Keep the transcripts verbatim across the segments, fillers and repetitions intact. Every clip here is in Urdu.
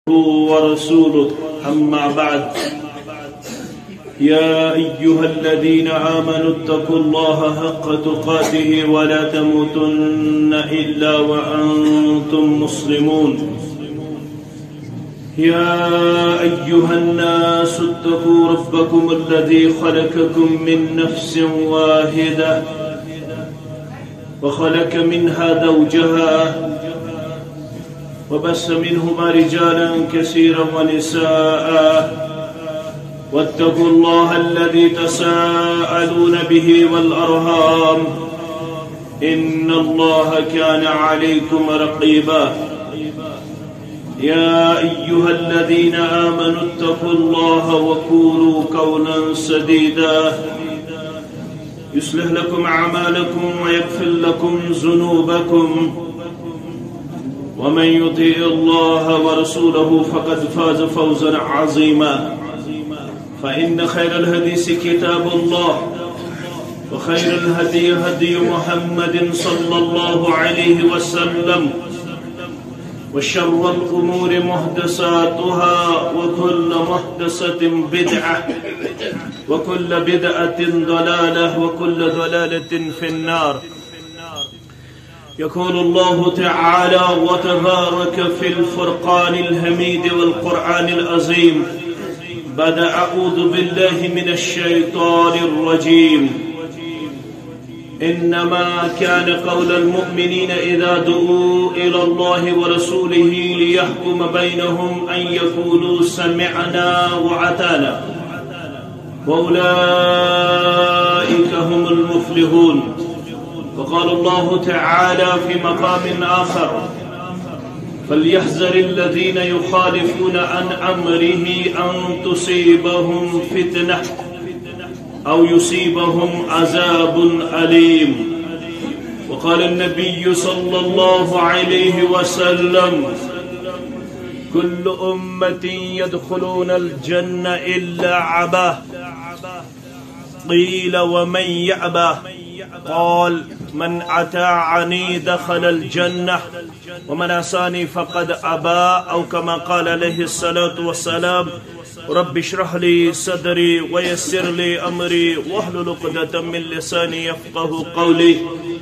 ورسوله أما بعد يا أيها الذين آمنوا اتقوا الله حق تقاته ولا تموتن إلا وأنتم مسلمون يا أيها الناس اتقوا ربكم الذي خلقكم من نفس واحدة وخلق منها زوجها وبث منهما رجالا كثيرا ونساء واتقوا الله الذي تساءلون به والأرحام إن الله كان عليكم رقيبا يا أيها الذين آمنوا اتقوا الله وقولوا قولا سديدا يصلح لكم أعمالكم ويغفر لكم ذنوبكم ومن يطيع الله ورسوله فقد فاز فوزا عظيما فإن خير الحديث كتاب الله وخير الهدي هدي محمد صلى الله عليه وسلم وشر الأمور محدثاتها وكل محدثة بدعة وكل بدعة ضلالة وكل ضلالة في النار. يقول الله تعالى وتبارك في الفرقان الحميد والقرآن العظيم بعد أعوذ بالله من الشيطان الرجيم إنما كان قول المؤمنين إذا دعوا إلى الله ورسوله ليحكم بينهم أن يقولوا سمعنا وأطعنا وأولئك هم المفلحون. وقال الله تعالى في مقام آخر فليحذر الذين يخالفون عن أمره أن تصيبهم فتنة أو يصيبهم عذاب أليم. وقال النبي صلى الله عليه وسلم كل أمة يدخلون الجنة إلا عباه. قيل ومن يأبى؟ قال من أطاعني دخل الجنة ومن عصاني فقد أبى أو كما قال عليه الصلاة والسلام. رب اشرح لي صدري ويسر لي أمري واحلل عقدة من لساني يفقه قولي.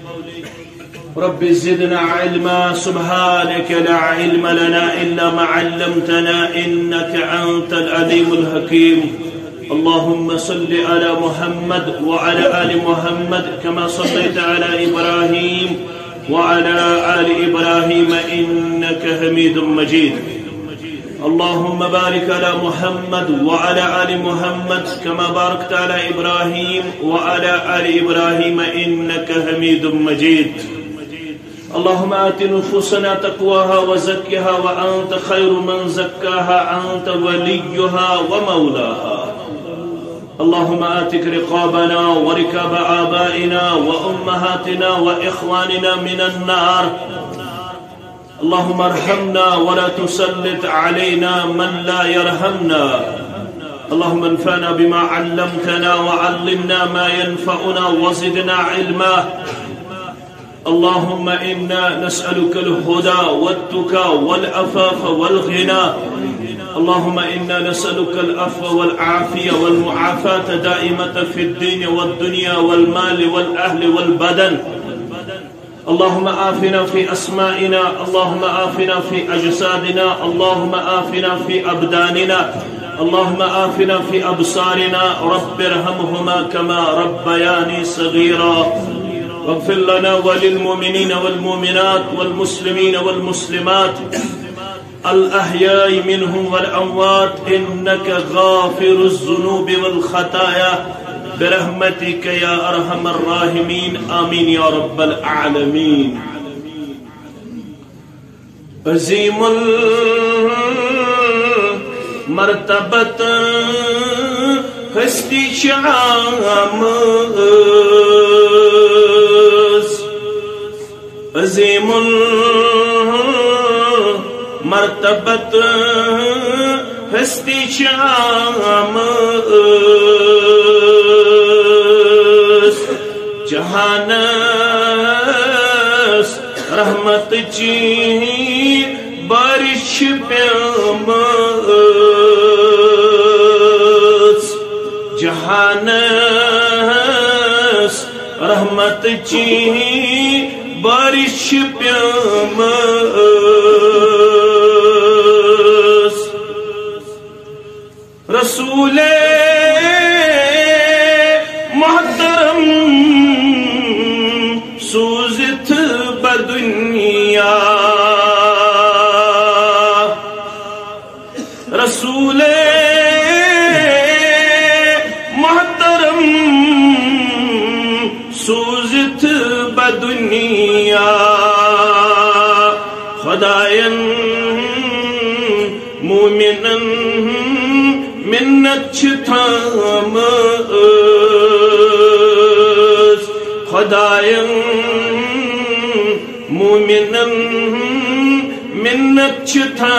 رب زدنا علما سبحانك لا علم لنا إلا ما علمتنا إنك أنت العليم الحكيم. اللهم صل على محمد وعلى آل محمد كما صليت على إبراهيم وعلى آل إبراهيم إنك حميد مجيد. اللهم بارك على محمد وعلى آل محمد كما باركت على إبراهيم وعلى آل إبراهيم إنك حميد مجيد. اللهم آت نفوسنا تقواها وزكها وأنت خير من زكاها أنت وليها ومولاها. اللهم آتك رقابنا وركاب آبائنا وأمهاتنا وإخواننا من النار. اللهم ارحمنا ولا تسلط علينا من لا يرحمنا. اللهم انفعنا بما علمتنا وعلمنا ما ينفعنا وزدنا علما. اللهم إنا نسألك الهدى والتقى والعفاف والغنى. اللهم إنا نسألك العفو والعافية والمعافاة دائمة في الدين والدنيا والمال والأهل والبدن. اللهم آفنا في أسمائنا، اللهم آفنا في أجسادنا، اللهم آفنا في أبداننا، اللهم آفنا في أبصارنا. رب ارحمهما كما ربياني صغيرا. واغفر لنا وللمؤمنين والمؤمنات والمسلمين والمسلمات الأحياء منهم والأموات إنك غافر الذنوب والخطايا برحمتك يا أرحم الراحمين. آمين يا رب العالمين. عظيم المرتبة هستی شامز عظیم المرتبت هستی شامز جہانس رحمت چی بار بارش پیمس جہانس رحمت چی بارش پیمس رسول محترم سوزت بدنیا رسول محترم سوزت بدنیا خداین مومنن منت تھامس خداین مومنن منت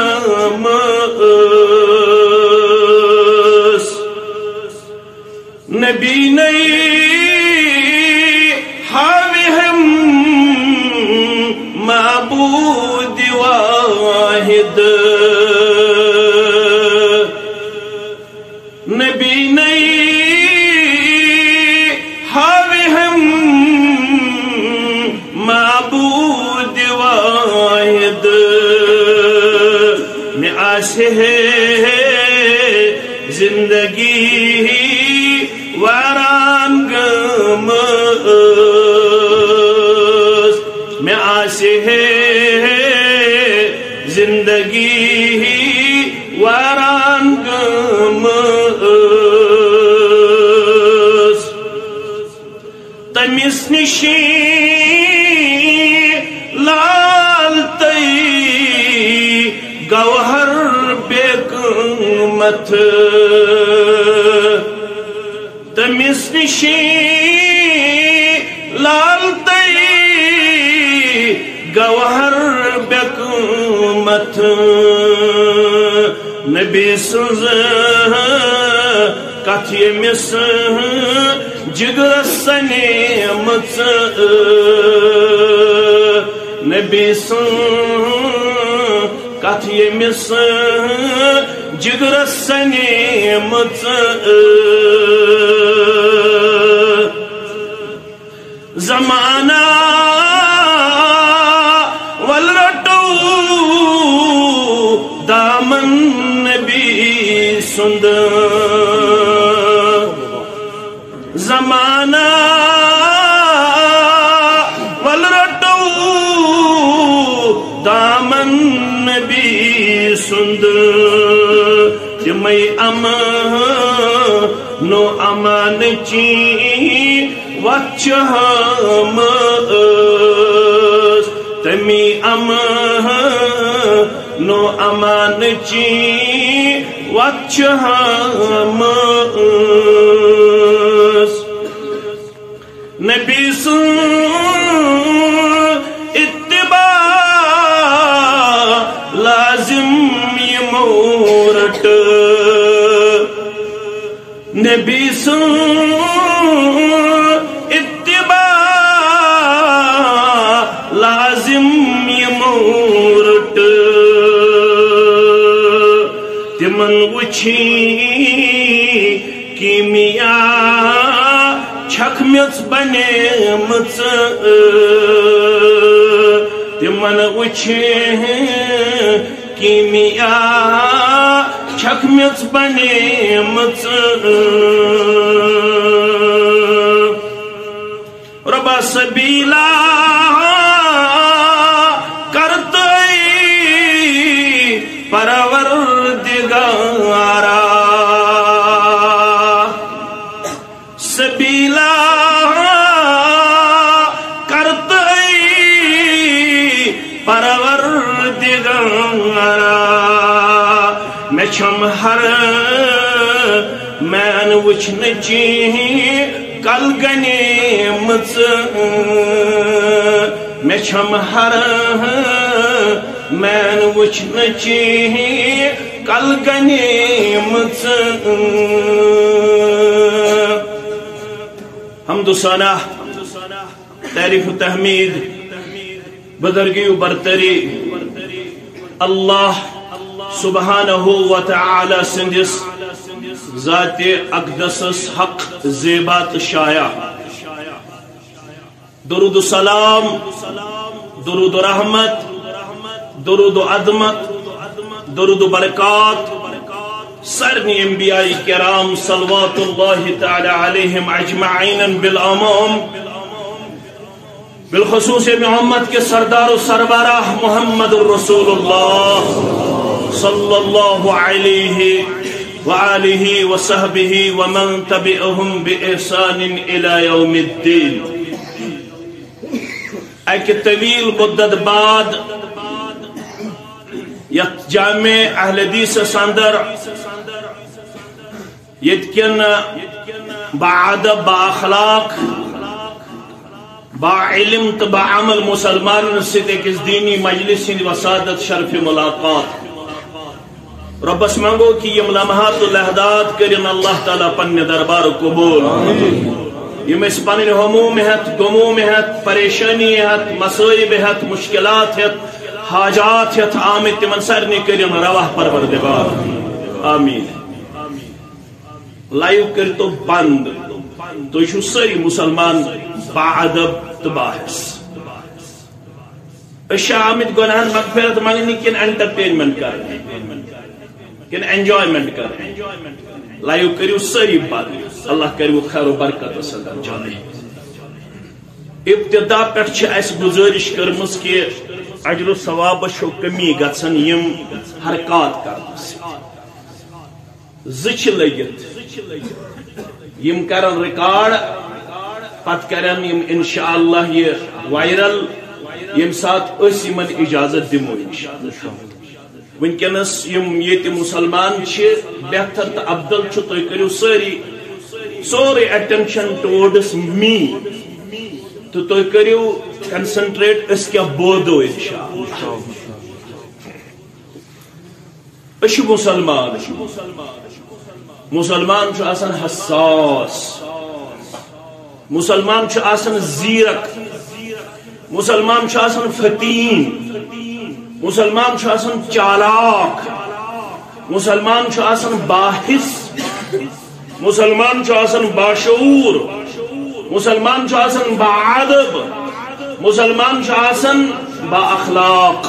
تھامس نبی نئی حاوہم معبود واحد نبی نئی حاوہم معبود واحد میں آسے زندگی واران گمس میں آسے زندگی واران گمس تمس نشی لال تی گوہر بے قیمت تمس نشی لال تی گوہر بے قیمت نبی سنز کتھ یمس جگرس سنیمت نبی سنز کتھ یمس جگرس سنیمت زمانہ ولرٹو دامن نبی سند زمانہ ولرٹو دامن نبی سند تمئی امانو امان چی وچہمس تمی امانو امان چی وچہمس نبی سن اتباع لازم یمورٹ نبی سن اتباع لازم یمورٹ تمن وچھی کیمیا چھکمچ بنیمچ تمن وچھی کیمیا چھکمچ بنیمچ ربا سبیلا کرتئی پروردگارا سبیلا کرتئی پروردگارا میں چھم ہر مین وچھن چی کل گنیمت میں چھم ہر مین وچھن چی کل گنیمت حمد و ثنا تعریف و تحمید بزرگی و برتری اللہ سبحانہ و تعالی سندس ذات اقدس حق زیبات شایع درود و سلام درود و رحمت درود و عظمت درود و برکات سرنی انبیاء کرام صلوات اللہ تعالی علیہم اجمعین بالعموم بالخصوص محمد کے سردار و سربراہ محمد الرسول اللہ صلی اللہ علیہ وآلہ وصحبہ ومن تبعهم بإحسان الى یوم الدین. ایک طویل مدت بعد یک جامع اہل حدیث سندر یتکن باادب با اخلاق با علم تو با عمل مسلمان سے کس دینی مجلس وسادت شرف ملاقات ربس منگو کہ یہ لمحات و لحظات کرن اللہ تعالیٰ پنہ دربار قبول یم اس پنن ہموم ہت غموم ہت پریشانی ہت مصائب ہت مشکلات ہت حاجات ہت آمد تمن سارنی کرن رواہ پروردگار آمین. لائیو کر تو بند تو یہ ساری مسلمان با ادب تو باحث اشیا آمد گناہن مغفرت مانگنی کن انٹرٹینمنٹ کرنے کن انجوائمنٹ کرنے. لائیو کریو ساری بند اللہ کریو خیر و برکت صدر جانے. ابتدا پر چھ ایس گزارش کرمس کہ اجر و ثواب شو کمی گژھن یم حرکات کرمس زچ لگت یم کرن ریکارڈ پت کرن یم انشاءاللہ یہ وائرل یم ساتھ اس یمن اجازت دمو انشاءاللہ. ونکنس یم یہ مسلمان چھ بہتر تو افضل چھ تو کرو ساری سوری اٹینشن ٹورڈس می تو تو کرو کنسنٹریٹ اس کیا بودو انشاءاللہ. اش مسلمان مسلمان چھ آسان حساس مسلمان چھ آسان زیرک مسلمان چھ آسان فتین مسلمان چھ آسان چالاک مسلمان چھ آسان باحث مسلمان چھ آسان باشعور مسلمان چھ آسان باادب مسلمان چھ آسان با اخلاق.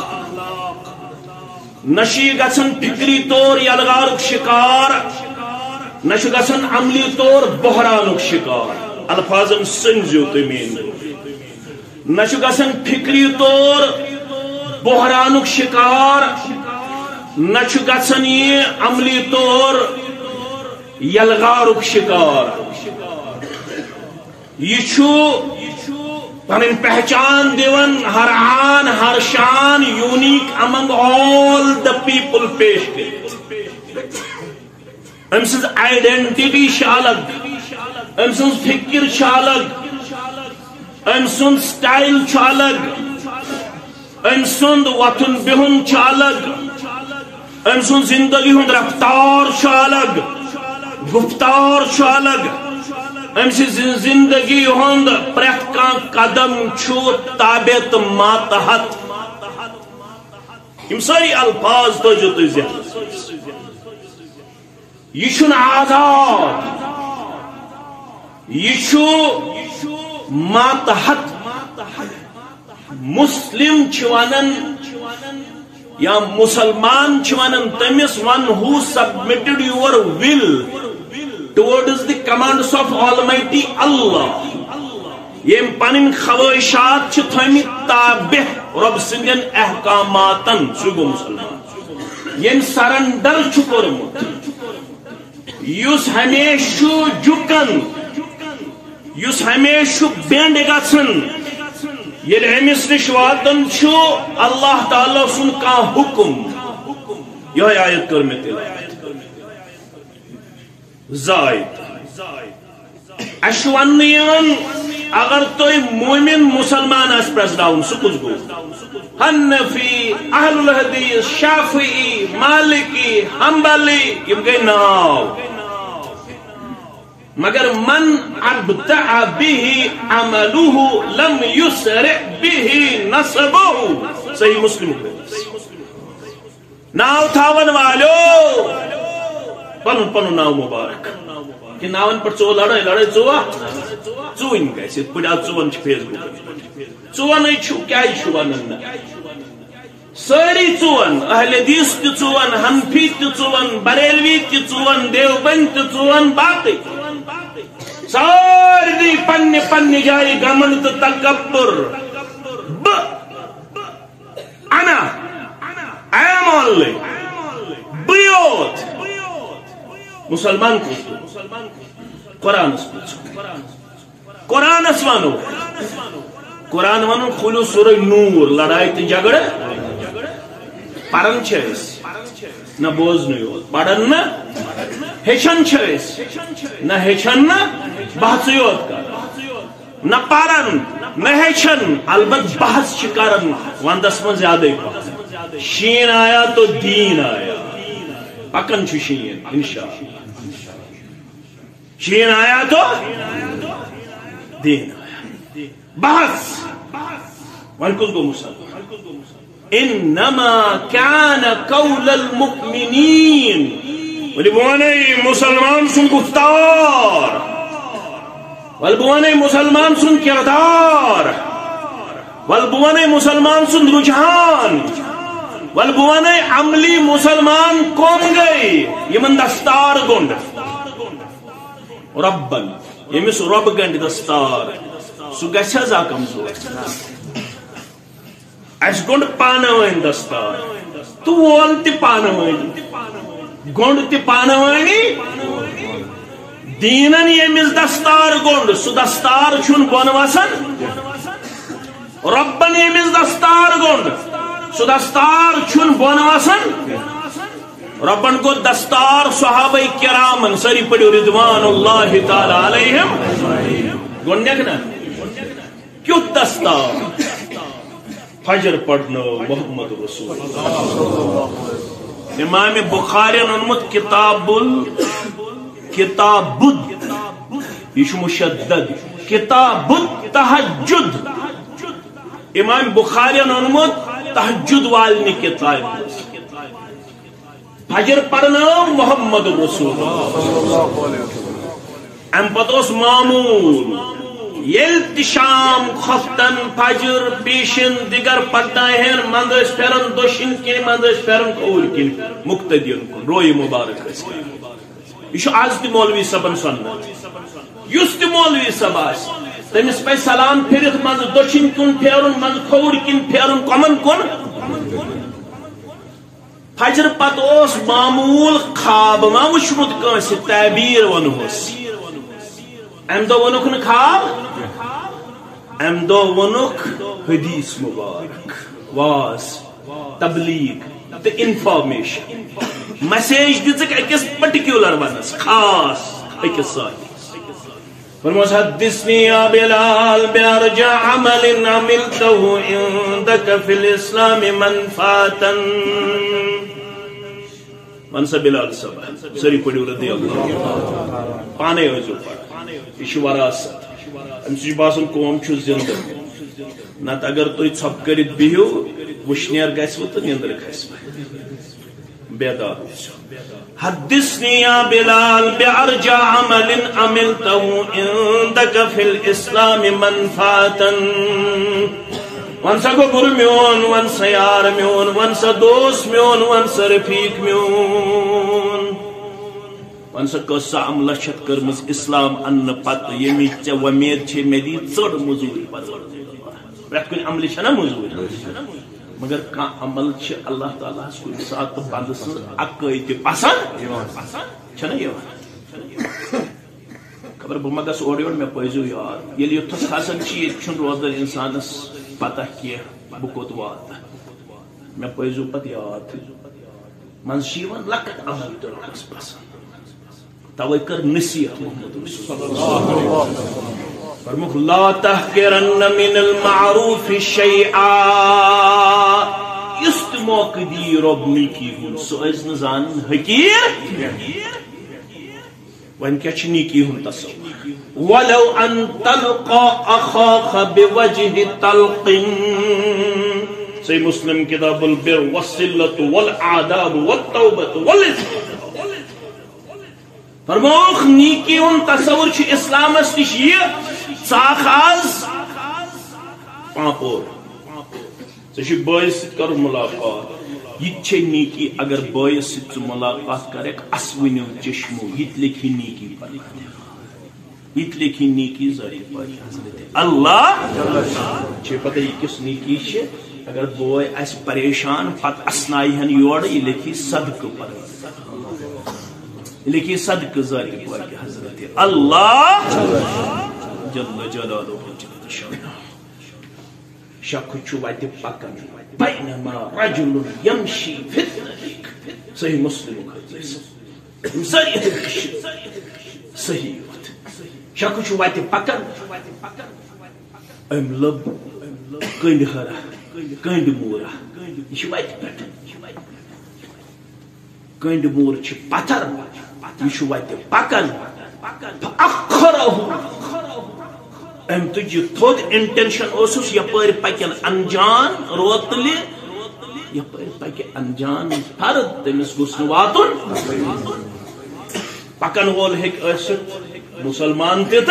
نشی گژھن فکری طور یلغارک شکار نش گژھن عملی طور بحرانک شکار. الفاظن سنزیو تمین نش گژھن فکری طور بحرانک شکار نچ گژھن یہ عملی طور یلغارک شکار. یہ پن پہچان دیون ہر آن ہر شان unique Umang all the people پیش کرت. ام سز آئیڈینٹی الگ ام سز فکر الگ ام سن سٹائل الگ ام سند وطن بہن الگ ام سن زندگی ہند رفتار الگ گفتار الگ ام سی زندگی ہند پریت کان قدم چھو تابع تو ماتحت. ام ساری الفاظ تو جو تو زیادہ یہ چھن آزاد یہ چھو ماتحت. مسلم چھوانن یا مسلمان چھوانن تمس ون who submitted your will towards the commands of Almighty Allah یم پنن خواہشات چھ تھمی تابع رب سندین احکاماتن سو گو مسلمان یم سرنڈر چھ کورمت یس ہمیشہ جکن یس ہمیشہ بینڈ گژھن یل امس نش واتن چھو اللہ تعالی سن کا حکم. یہ آیت کر میں تلاوت زائد اشوانیان اگر تو مومن مسلمان اس پرزداؤن سکوز گو حنفی اہل الحدیث شافعی مالکی حنبلی یم گئی ناو مگر من ابتع به عمله لم يسرع به نسبه صحیح مسلم ناو تھاون والو پن پن ناو مبارک کہ ناون پر چو لڑائی لڑائی چوا چوین گیس پہ چون فیس بک چون کیا ون ساری چون اہل حدیث تہ چون حنفی تہ چون بریلوی تہ چون دیوبند تہ چون باقی ساری پنہ پنہ جائے گمنڈ تو تکبر ب انا ایم اونلی بیوت مسلمان کو قرآن قرآن ونو قرآن ونو کھولو سورہ نور لڑائی تو جھگڑے پرن نہ بوزن یوت پڑھن نا ہیچن نہ ہیچن نا بحث یوت کر نہ پرن نہ ہیچن البت بحث کرن وندس من زیادہ شین آیا تو دین آیا پکن چھ شین انشاءاللہ شین آیا تو دین آیا بحث ون کس گو مسلمان انما كان قول المؤمنین ولی بوانے مسلمان سن گفتار ولی بوانے مسلمان سن کردار ولی بوانے مسلمان سن رجحان ولی بوانے عملی مسلمان کون گئی یمن دستار گنڈ ربن یمس رب گنڈ دستار سو گھا زا کمزور اس گنڈ پانوین دستار تو وول تی پانوین گنڈ تی پانوینی دینن یمس دستار گنڈ سو دستار چھن بون وسن ربن یمس دستار گنڈ سو دستار چھن بون وسن ربن کو دستار صحابہ کرامن سری پڑھو رضوان اللہ تعالی علیہم گنڈیک نا کیوں دستار فجر پڑھنا محمد رسول اللہ امام بخاری انمت کتاب کتاب یہ مشدد کتاب تہجد امام بخاری انمت تہجد والنی کتاب فجر پڑھنا محمد رسول اللہ ام پتوس معمول یل شام خفتن فجر پیشن دیگر پتائیں مندس پھرن دوشن کن مندس پھرن کھول کن مقتدین کن روی مبارک یہ آج تی مولوی صبن سنت یس تی مولوی صب آس تمس پہ سلام پھرت مز دوشن کن پھرن مز کھول کن پھرن کمن کن فجر پت اس معمول خواب ما وچمت کانس تعبیر ونہس ام دو ونک نا خواب ام دو ونک حدیث مبارک واز تبلیغ تو انفارمیشن میسیج دک اکس پرٹیکولر ونس خاص اکس ساتھ فرموس حدثنی یا بلال بیارجع عمل عملته عندك في الاسلام منفاتا منصب بلال صاحب سری پڑھو رضی اللہ پانے ہوئے پڑھ یہ وراثت ام سی باسن قوم چھ زندہ نت اگر تھی ژھپ کرت بہو وشنیر گھو تو نیندر کھس بیدار حدثنی یا بلال بارجع عمل عملته عندك في الاسلام منفاتا ون سا گوبر میون ون سا یار میون ون سا دوست میون ون سا رفیق میون ون سا کسا عملہ چھت کرمز اسلام ان پت یمی چا ومید چھے میں دی چڑ مزوری پرت کن عملی چھنا مزوری مگر کان عمل چھے اللہ تعالیٰ اس کو ساتھ بند سن اکائی تی پسند چھنا یہ خبر بمگس اوڑیون میں پوزیو یار یلی اتھس خاصن چیز چھن روزدر انسانس پتہ کیا بکوت وات میں پوزیو پت یاد من شیون لکت عمل درکس پسند توئی کر نصیحت محمد رسول اللہ فرموک لا تحقرن من المعروف شیعا است موقع دی رب نیکی ہون سو از نزان حقیر وان کیا چھ نیکی ہون تصور ولو ان تلقى اخاك بوجه طلق صحیح مسلم کتاب البر والصلۃ والآداب والتوبۃ والاستغفار. فرموخ نیکی ان تصور چھ اسلامس نش یہ ژاخ آز پاپور ژے بٲیِس سۭتۍ کر ملاقات. یہ چھ نیکی اگر بٲیِس سۭتۍ ژٕ ملاقات کرکھ اسوٕنیو چشمو یہ لیکھی نیکی پر یہ لیکھی نیکی ظاہر پاک حضرت اللہ چھ پتہ یہ کس نیکی چھ. اگر بوئے اس پریشان پت اسنائی ہن یور یہ لکھی صدقہ پر لکھی صدقہ ذاری پاک حضرت اللہ جل جلالہ جل شانہ. شک چھو وات پکن بینما رجل یمشی فی الطریق صحیح مسلم حدیث صحیح شک چھو وات پکن ام لب کنڈ ہرا کنڈ مورا یہ وت پہ کنڈ مور پتھر یہ وت پکن ام تج تھوت انٹینشن اسس یپر پکن انجان روتلہ یپر پکہ انجان فرد تمس گوس واتن. پکن وول ہیک ٲسِتھ مسلمان تہ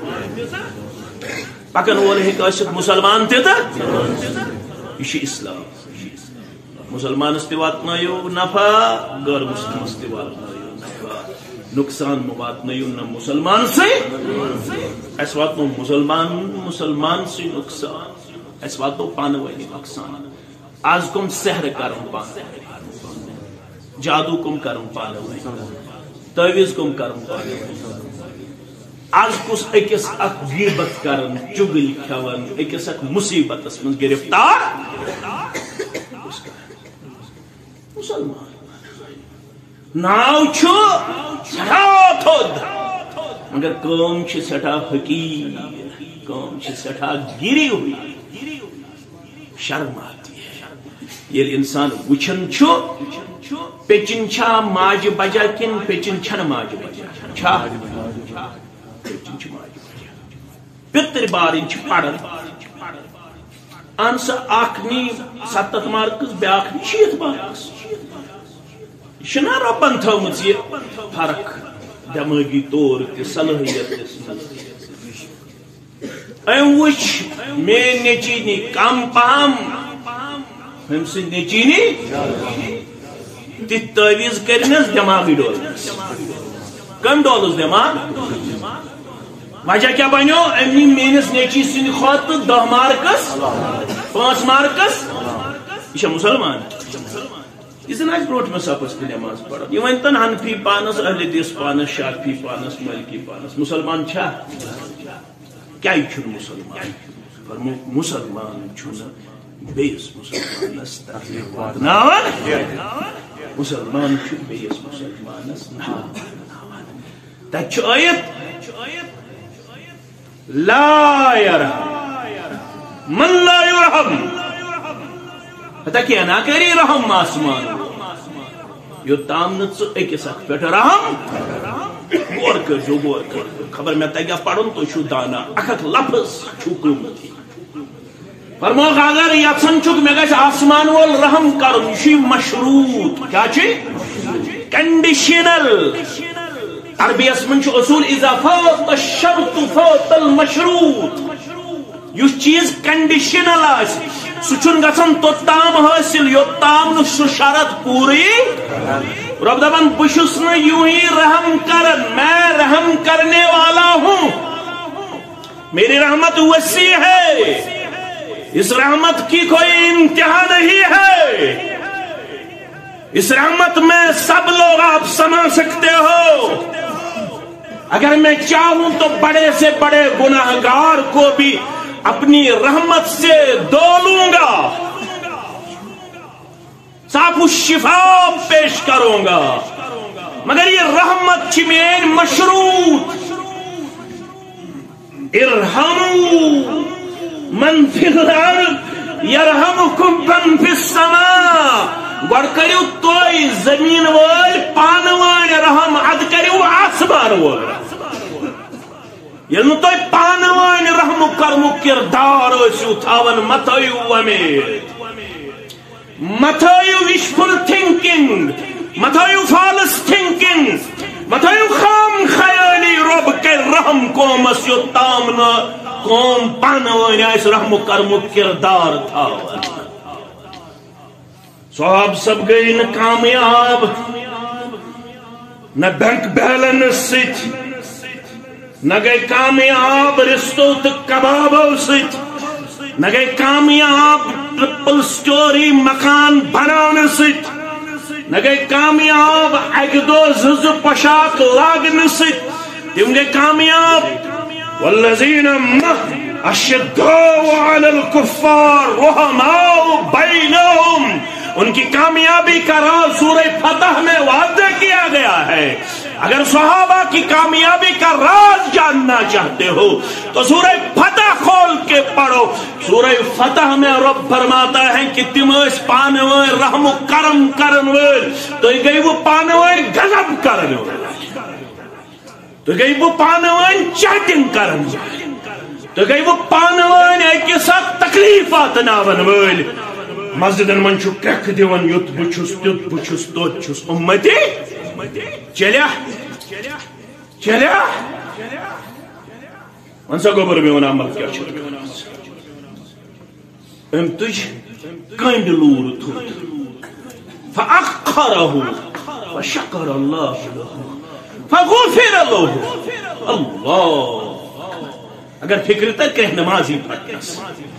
پکن وول ہیک ٲسِتھ مسلمان تہ یہ اسلام. مسلمانس تہ واتنٲیِو نفع غیر مسلمس تہ واتنٲیِو نفع. نقصان مہ واتنٲیِو نہ مسلمان سے اس واتنو مسلمان مسلمان سے نقصان اس واتنو پانہٕ ؤنی نقصان. آز کم سحر کرن پانہٕ جادو کم کرن پانہٕ ؤنی تعویز کم کرن پانہٕ ؤنی. آز کس اکس اک غیبت کرن چگل کھون اکس اک مصیبت من گرفتار مسلمان ناو چھو سٹھا تھود مگر کام چھ سٹھا حقیر کام چھ سٹھا گری ہوئی. شرم آتی ہے یہ انسان وچھن چھو پیچن چھا ماج بجا کن پیچن چھن ماج بجا چھا پتر بارن پڑھن ان سا اخنی ستت مارکس بیاکھ شیت مارکس یہ ربن تھومت یہ فرق دماغی طور تہ صلاحیت ام وچ مے نیچینی کم پہم ہم سے نیچینی تہ تعویز کرنس دماغی ڈولنس کم ڈولس دماغ وجہ کیا بنو امنی میس نیچی سند کھت دہ مارکس پانچ مارکس یہ مسلمان یہ زن آج بروٹ میں سپس تہ نماز پڑھان یہ ونتن حنفی پانس اہل حدیث پانس شافعی پانس مالکی پانس مسلمان چھا کیا چھن مسلمان فرمو مسلمان چھن بیس مسلمانس تکلیف واتناوان مسلمان چھن بیس مسلمانس ناوان تچ آیت لا يرحم من لا يرحم پتہ کیا نہ کری رحم آسمان یو تام نہ اکس اک پہ رحم غور کر جو غور کر خبر میں تگیا پڑھن تو چھو دانا اک اک لفظ چھکم فرمو اگر یژھن چھک مے گژھِ آسمان وول رحم کرن یہ مشروط کیا چھ کنڈیشنل. عربیس من چھو اصول اذا فوت الشرط فوت المشروط یس چیز کنڈیشنل آس سچن گژھن توتام حاصل یوتام نہ سہ شرط پوری. رب دپان بشس نہ یوں ہی رحم کرن میں رحم کرنے والا ہوں میری رحمت وسیع ہے اس رحمت کی کوئی انتہا نہیں ہے. اس رحمت میں سب لوگ آپ سما سکتے ہو. اگر میں چاہوں تو بڑے سے بڑے گناہگار کو بھی اپنی رحمت سے دھو لوں گا صاف الشفا پیش کروں گا. مگر یہ رحمت چھ مین مشروط. ارحموا من فی الارض یرحمکم من فی السماء. گوڑ کریو توئی زمین وال پانوان رحم اد کریو آسمان وال. یل توئی پانوان رحم کرمو کردار اسو تھاون متایو امید متھایو wishful thinking, متھایو false thinking, متھایو خام خیالی رب کے رحم قومس یوتام نہ قوم پانوانی اس رحم و کرم و کردار تھا. صحاب سب گئی نہ کامیاب، نہ بینک بیلنس ست، نہ گئی کامیاب رشتوں تو کبابوں ست، نہ گئی کامیاب ٹرپل سٹوری مکان بنانے ست، نہ گئی کامیاب اک دو زز پوشاک لاگنے ست. تم گئی کامیاب والذین اشداء علی الکفار رحماء بینہم. ان کی کامیابی کا راز سورہ فتح میں واضح کیا گیا ہے. اگر صحابہ کی کامیابی کا راز جاننا چاہتے ہو تو سورہ فتح کھول کے پڑھو. سورہ فتح میں رب فرماتا ہے کہ تم اس پانوائے رحم و کرم کرن ول تو گئی وہ پانوائے غضب کرن ول، تو گئی وہ پانوائے چیٹنگ کرن ول، تو گئی وہ پانوائے ایک ساتھ تکلیفات ناون ول. مسجدن من چھو کرک دیون یوت بچھس تیت بچھس توت چھس امتی چلیا چلیا انسا گوبر میون عمل کیا چھر ام تجھ کنڈ لور تھوت فاقرہو فشکر اللہ فغفر له اللہ. اگر فکر تک کہ نمازی پڑھنس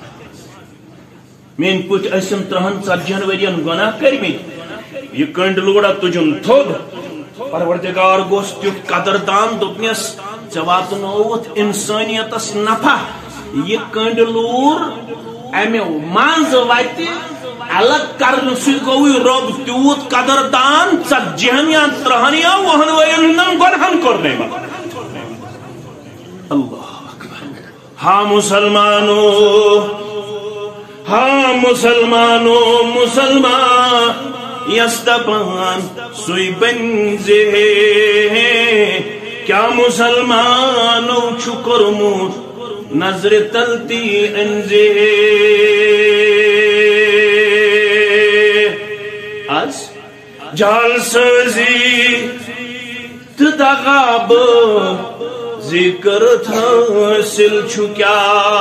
مین پت اسم ترہن ژتجہن ورین گناہ کرمت، یہ کنڈ لوڑا تجن تھوب. پروردگار گوس تیت قدردان دپنس ژے واتنووت انسانیتس نفع. یہ کنڈ لور امہ منز وت الگ کرنے سی گوئی رب تیوت قدردان ژتجہن یا ترہن یا وہن ورین ہندن گناہن کرنے. اللہ اکبر. ہاں مسلمانو، ہاں مسلمانو مسلمان یستبان سوئی بنزے. کیا مسلمانو چھکرموت نظر تلتی انزے. از جال سزی تدغاب ذکر تھا سل چھکیا.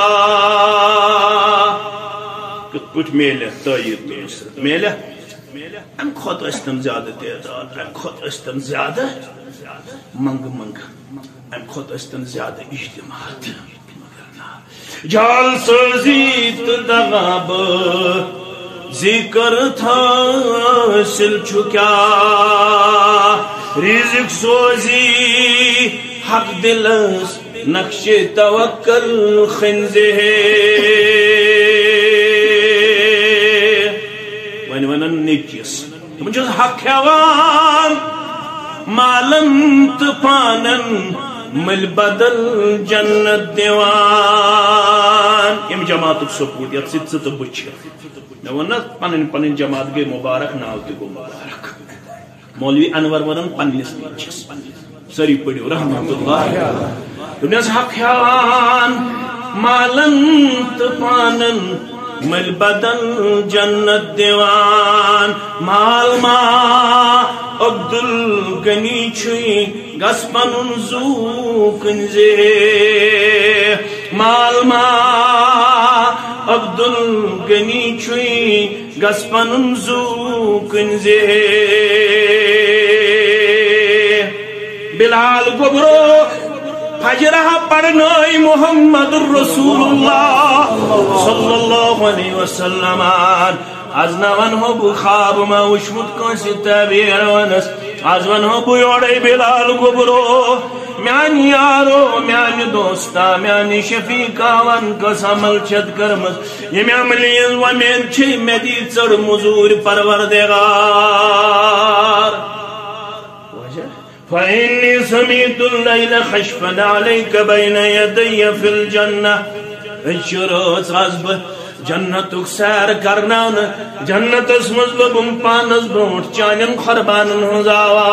کچھ میلے تائید دوسرت میلے ام خود استم زیادہ تعداد، ام خود استم زیادہ منگ منگ، ام خود استم زیادہ اجتماعات. جال سزید دغاب ذکر تھا سل چھکیا. رزق سوزی حق دلس نقش توکل خنزے. ون ونن نیکیس تم چھس حق ہیوان مالن تو پانن مل بدل جنت دیوان. یم جماعت سپورٹ یت ست ست بچ مے ون پن پن جماعت گئی مبارک، ناو تہ گو مبارک. مولوی انور ونن پنس نیچس سری پڑھو رحمت اللہ. دنیاس حق ہیوان مالن تو پانن مل بدل جنت دیوان. مال ما عبدالغنی چھوئی گس پنن زو کنزے. مال ما عبدالغنی چھوئی گس پنن زو کنزے. بلال گبرو فجرہ پڑھنائی محمد رسول اللہ صلی اللہ علیہ وسلم. از نون ہو بخاب ما وشمت کنسی تابیر ونس از ون ہو بیوڑی بلال گبرو میان یارو میان دوستا میان شفیقا ون کس عمل چد کرمز. یہ میں عملیز ومین چھ میدی چڑ مزور پروردگار. فإني سمعت الليل خشفا عليك بين يدي في الجنة. الشروط غزب جنتك سار کرنان جنت اسمز بم پانس برونٹ چانن خربان ہزاوا.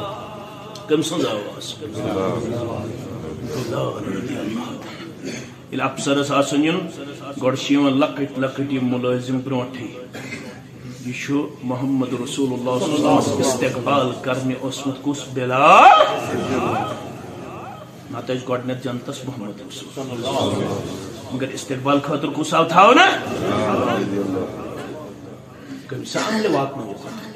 کم سن آواز یل افسرس آسن ین گۄڈٕ لکٹ لکٹ یہ ملازم برونٹھے یہ محمد رسول اللہ صلی اللہ علیہ وسلم استقبال کرنے اسمت کس بلال نت گۄڈنیتھ جنتس محمد رسول مگر استقبال خاطر کس آو تھاو نا کمس عمل واتنو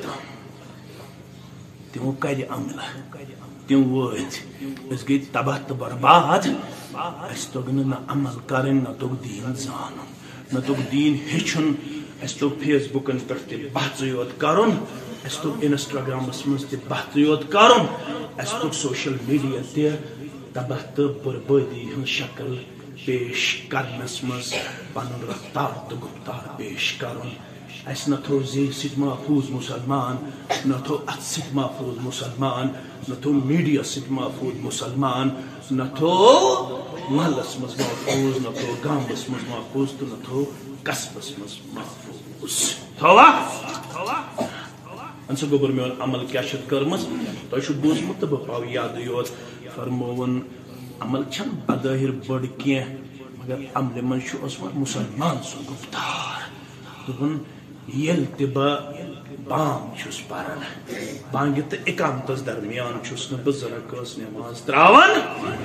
تمو کر عمل تم وت اس گئی تباہ تو برباد اس توگ نہ عمل کرن نہ توگ دین زان نہ توگ دین ہچن اس توگ فیس بکن پر تہ بحث یوت کرن اس توگ انسٹاگرامس مز تہ بحث یوت کرن اس توگ سوشل میڈیا تہ تباہ تو بربادی ہن شکل پیش کرنس مز پن رفتار تو گفتار پیش کرن اس نہ تھو زی سٹ محفوظ مسلمان نہ تھو ات سٹ محفوظ مسلمان نہ تھو میڈیا سٹ محفوظ مسلمان نہ تھو محلس مز محفوظ نہ تھو گامس مز محفوظ تو نہ تھو قصبس مز محفوظ تھوا ان سے گوبر میون عمل کیا شد کرمس تو شو بوزمت تو پاو یاد یوت فرمون عمل چھن بظاہر بڑ کی مگر عمل من شو اسمت مسلمان سو گفتار دپن یل تہ بام چھس پران بانگہ تو اقامتس درمیان چھس نہ بہ رکعت نماز تراون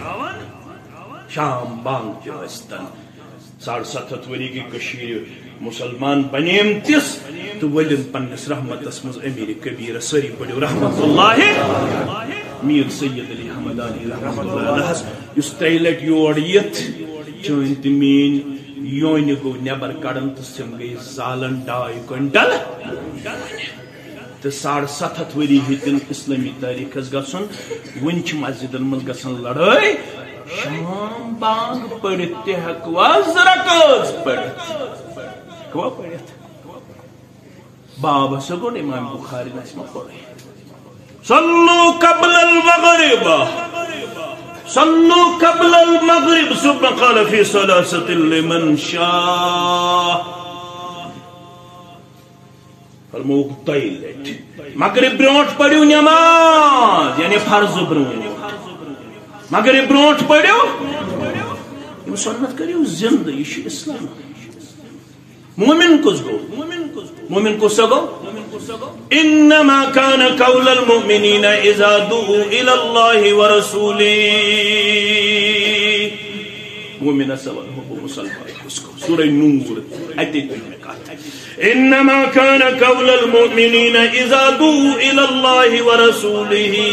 شام بانگ تہ ساڑھ ست ہتھ وری کی کشیر مسلمان بنیم تس تو ولن پنس رحمتس مز امیر کبیر سری پڑو رحمت اللہ میر سید علی حمدانی رحمت اللہ علیہ اس تیلٹ یور یت چون تمین یون گو نبر کڑن تو سم گئی زالن ڈائی کنٹل تو ساڑھ ست ہتھ وری ہتن اسلامی تاریخ گھن ون مسجدن مز گھن لڑائی شام بانگ پڑھت تہ ہکوا رکعت پڑھت ہکوا پڑھت باب ہسا گوڑ امام بخاری نس ما پڑھے صلو قبل المغرب صلو قبل المغرب ثم قال في صلاة لمن شاء فرمو تیلٹ مغرب برونٹ پڑھو نماز یعنی فرض برونٹ مغرب برونٹ پڑھو یہ سنت کریو زندہ یہ اسلام مومن کس گو مومن کس گو انما كان قول المؤمنين اذا دعوا الى الله ورسوله مومن سوال ہو مسلمان کس کو سورہ نور ایت انما كان قول المؤمنين اذا دعوا الى الله ورسوله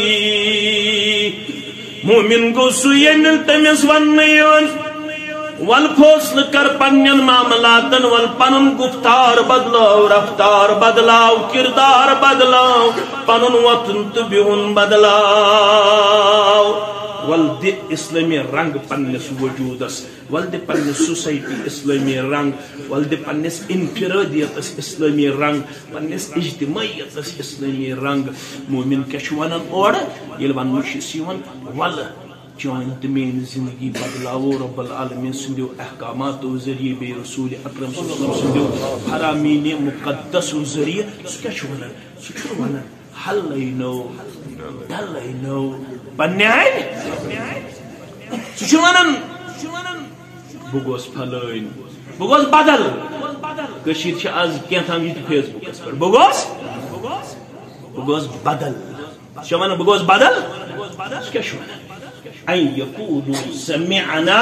مومن گو سو یمل تمس ونیون ول فوصل کر پنن معاملاتن ول پنن گفتار بدلاو رفتار بدلاو کردار بدلاو پنن وطن تو بہن بدلاو ول دی اسلامی رنگ پنس وجودس ول دی پنس سوسائٹی اسلامی رنگ ول دی پنس انفرادیت اسلامی رنگ پنس اجتماعیت اسلامی رنگ مومن کیا ونان اور یل ون مشس ول چون تمین زندگی بدلاو رب العالمین سندیو احکامات و ذریعے بے رسول اکرم صلی اللہ علیہ وسلم حرامین مقدس و ذریعے سو کیا چھو ونن سو چھو ونن حل اینو دل اینو بنیائن سو چھو ونن بگوس پھلائن بگوس بدل کشید چھ آز کیا تھا ہم فیس بک اس پر بگوس بگوس بدل چھو ونن بگوس بدل سو کیا چھو ونن أن يقولوا سمعنا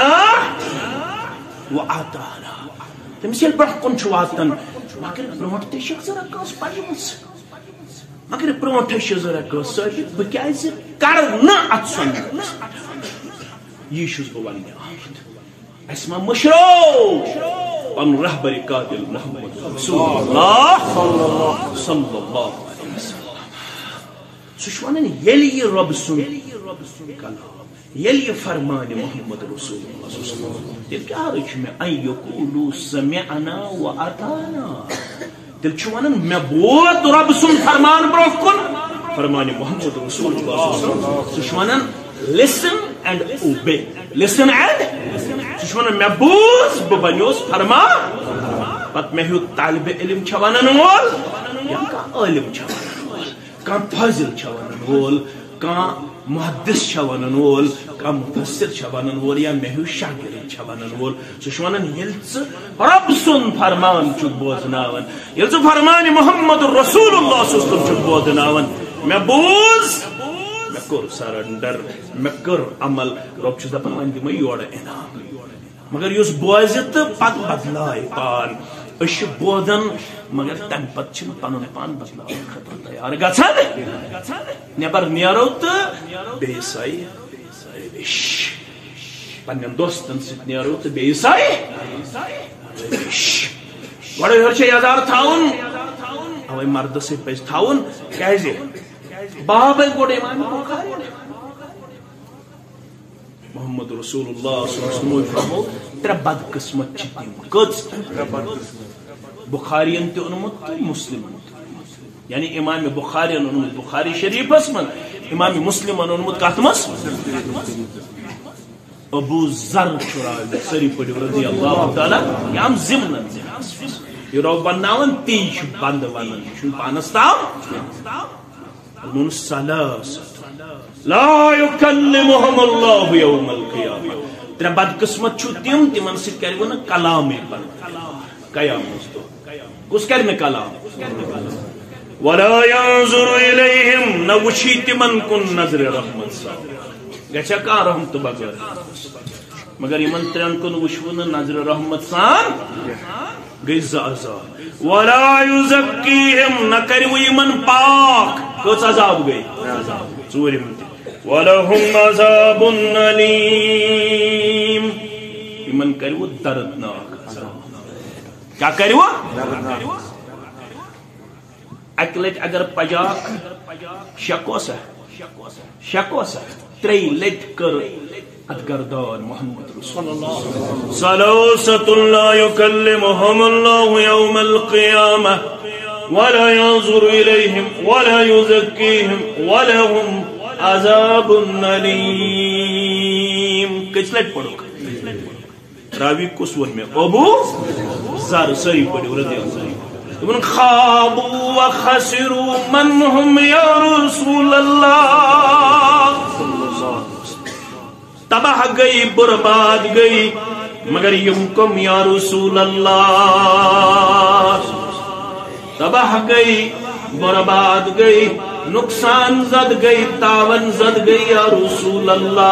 وأطعنا تمثيل برحقن شواتن ما كان برموت تشيخ زرا كاس بايمس ما كان برموت تشيخ زرا كاس ساجد بكايز كارنا أتصن يشوز بوالي آمد اسمه مشرو أن رهبر قادل محمد رسول الله صلى الله عليه وسلم سشوانا يلي رب سن كلام يلي فرمان محمد رسول الله صلى الله عليه وسلم تلك عارج میں أن يقولوا سمعنا وأطعنا تلك شوانا مبوت رب سن فرمان بروفكن فرمان محمد رسول الله صلى الله عليه وسلم شوانا listen and obey listen and شوانا مبوت ببنيوس فرمان بات مهو طالب علم شوانا نقول يا كا علم شوانا نقول كا فاضل شوانا نقول کان محدث چھا ونن وول کان مفسر چھا ونن وول یا مہو شاگرد چھا ونن وول سو چھ ونن یل ژٕ رب سن فرمان چھُکھ بوزناون یل ژٕ فرمان محمد رسول اللہ صلی اللہ علیہ وسلم چھُکھ بوزناون مے بوز مے کوٚر سرنڈر مے کٔر عمل رب چھُ دپان وۄنۍ دِمے یورٕ انعام مگر یُس بوزِ تہٕ پتہٕ بدلایہِ پان أسۍ چھِ بوزان مگر تمہِ پتہٕ چھِنہٕ پنُن پان بدلاونہٕ خٲطرٕ تیار گژھان نٮ۪بر نیرو تہٕ بیٚیہِ سایہِ رٔوِش پننٮ۪ن دوستن سۭتۍ نیرو تہٕ بیٚیہِ سایہِ رٔوِش گۄڈٕ یورٕ چھِ یزار تھاوُن اوے مردس سۭتۍ پزِ تھاوُن کیازِ بابے گۄڈٕ اِمام بخاری محمد رسول اللہ صلی اللہ علیہ وسلم فرمو ترے بدقسمت چھ تم کٔژ بخارین تہ اونمت تو مسلمن یعنی امام بخاری اونمت بخاری شریفس من امام مسلم اونمت کتھ مس ابو ذر چھ سری پڑھ رضی اللہ تعالی یم ضمن یہ رو بناون تی چھ بند ونن چھ پانس تام من سلاس لا يكلمهم الله يوم القيامة ترى بعد قسمت چھو تم تمن سۭتۍ کرِ ون کلام قیامت کس کر میں کلام ولا ينظر اليهم نہ وچھی تمن کن نظر رحمت سان گچھا کا رحمت بغیر مگر یمن ترن کن وچھون نظر رحمت سان گئی زازا ولا يزكيهم نہ کرِ یمن پاک کس عذاب گئی ژوٗرِم وَلَهُمْ عَذَابٌ أَلِيمٌ یمن کرو دردناک کیا کرو اکہ لٹ اگر پجاک شکوسا شکوسا تری لٹ کر ادگردان محمد رسول اللہ ثلاثة لا يكلمهم الله يوم القيامة ولا ينظر إليهم ولا يزكيهم ولهم عذاب علیم کس لٹ پڑھو راوی کس وہ میں ابو ذر سری پڑھو رضی اللہ من خابوا وخسروا من هم یا رسول اللہ تباہ گئی برباد گئی مگر یم کم یا رسول اللہ تباہ گئی برباد گئی نقصان زد گئی تاون زد گئی یا رسول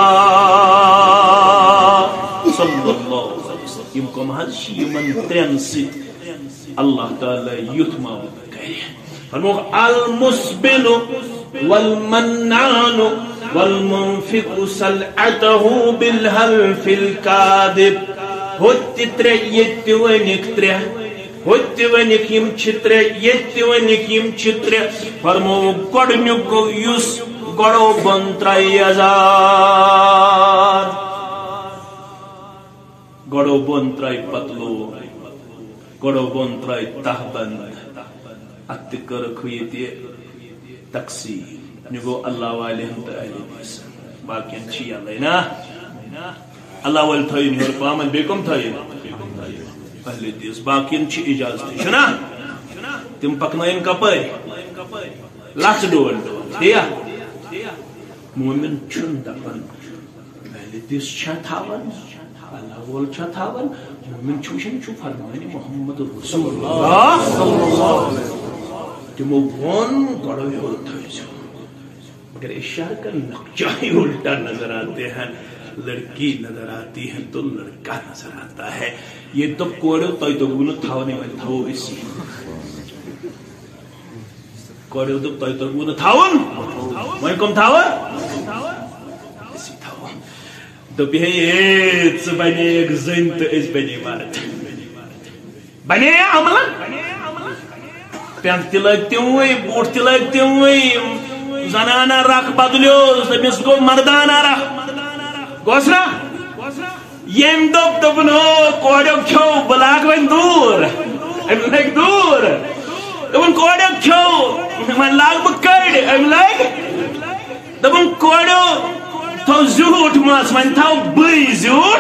اللہ صلی اللہ علیہ وسلم یم کم حضی یمن ترین ست اللہ تعالی یتما گئی فرموک المسبل والمنان والمنفق سلعته بالحلف الكاذب ہوتی ترے یتی ونک ترے ہوتی ونک یم چھترے یتی ونک یم چھترے فرمو گوڑنیک یس گوڑو بنترائی ازار گوڑو بنترائی پتلو گوڑو بنترائی تحبند اتکر کھویتی تقسیم نگو اللہ والے ہم تعالی بیسن باقین چی اللہ نا اللہ والے تھائین ہر پامن بیکم تھائین اہل دیس باقین چی اجازت شنا تم پکنائن کپر لچ ڈول دیا مومن چون دپن اہل دیس چھا تھاون اللہ وال چھا تھاون مومن چوشن چو فرمانی محمد رسول اللہ صلی اللہ علیہ وسلم تمو ون گڑو ہول تھائیسو مگر اشار کا نقجائی الٹا نظر آتے ہیں لڑکی نظر آتی ہے تو لڑکا نظر آتا ہے یہ تو کوڑو تو تو گونو تھاونے والے تھاو اسی کوڑو تو تو تو گونو تھاون میں کم تھاون اسی تھاون تو بھی ایت بنے ایک زن تو اس بنے مرد بنے عمل پینٹ تلگتی ہوئی بوٹ تلگتی ہوئی زنانا رکھ بدلیو تمس گو مردانا رکھ گوسنا یم دب دبنو کوڑیو کھو بلاک وین دور ام لگ دور دبن کوڑیو کھو من لاگ بکڑ ام لگ دبن کوڑیو تو زیوٹ ماس من تھاو بی زیوٹ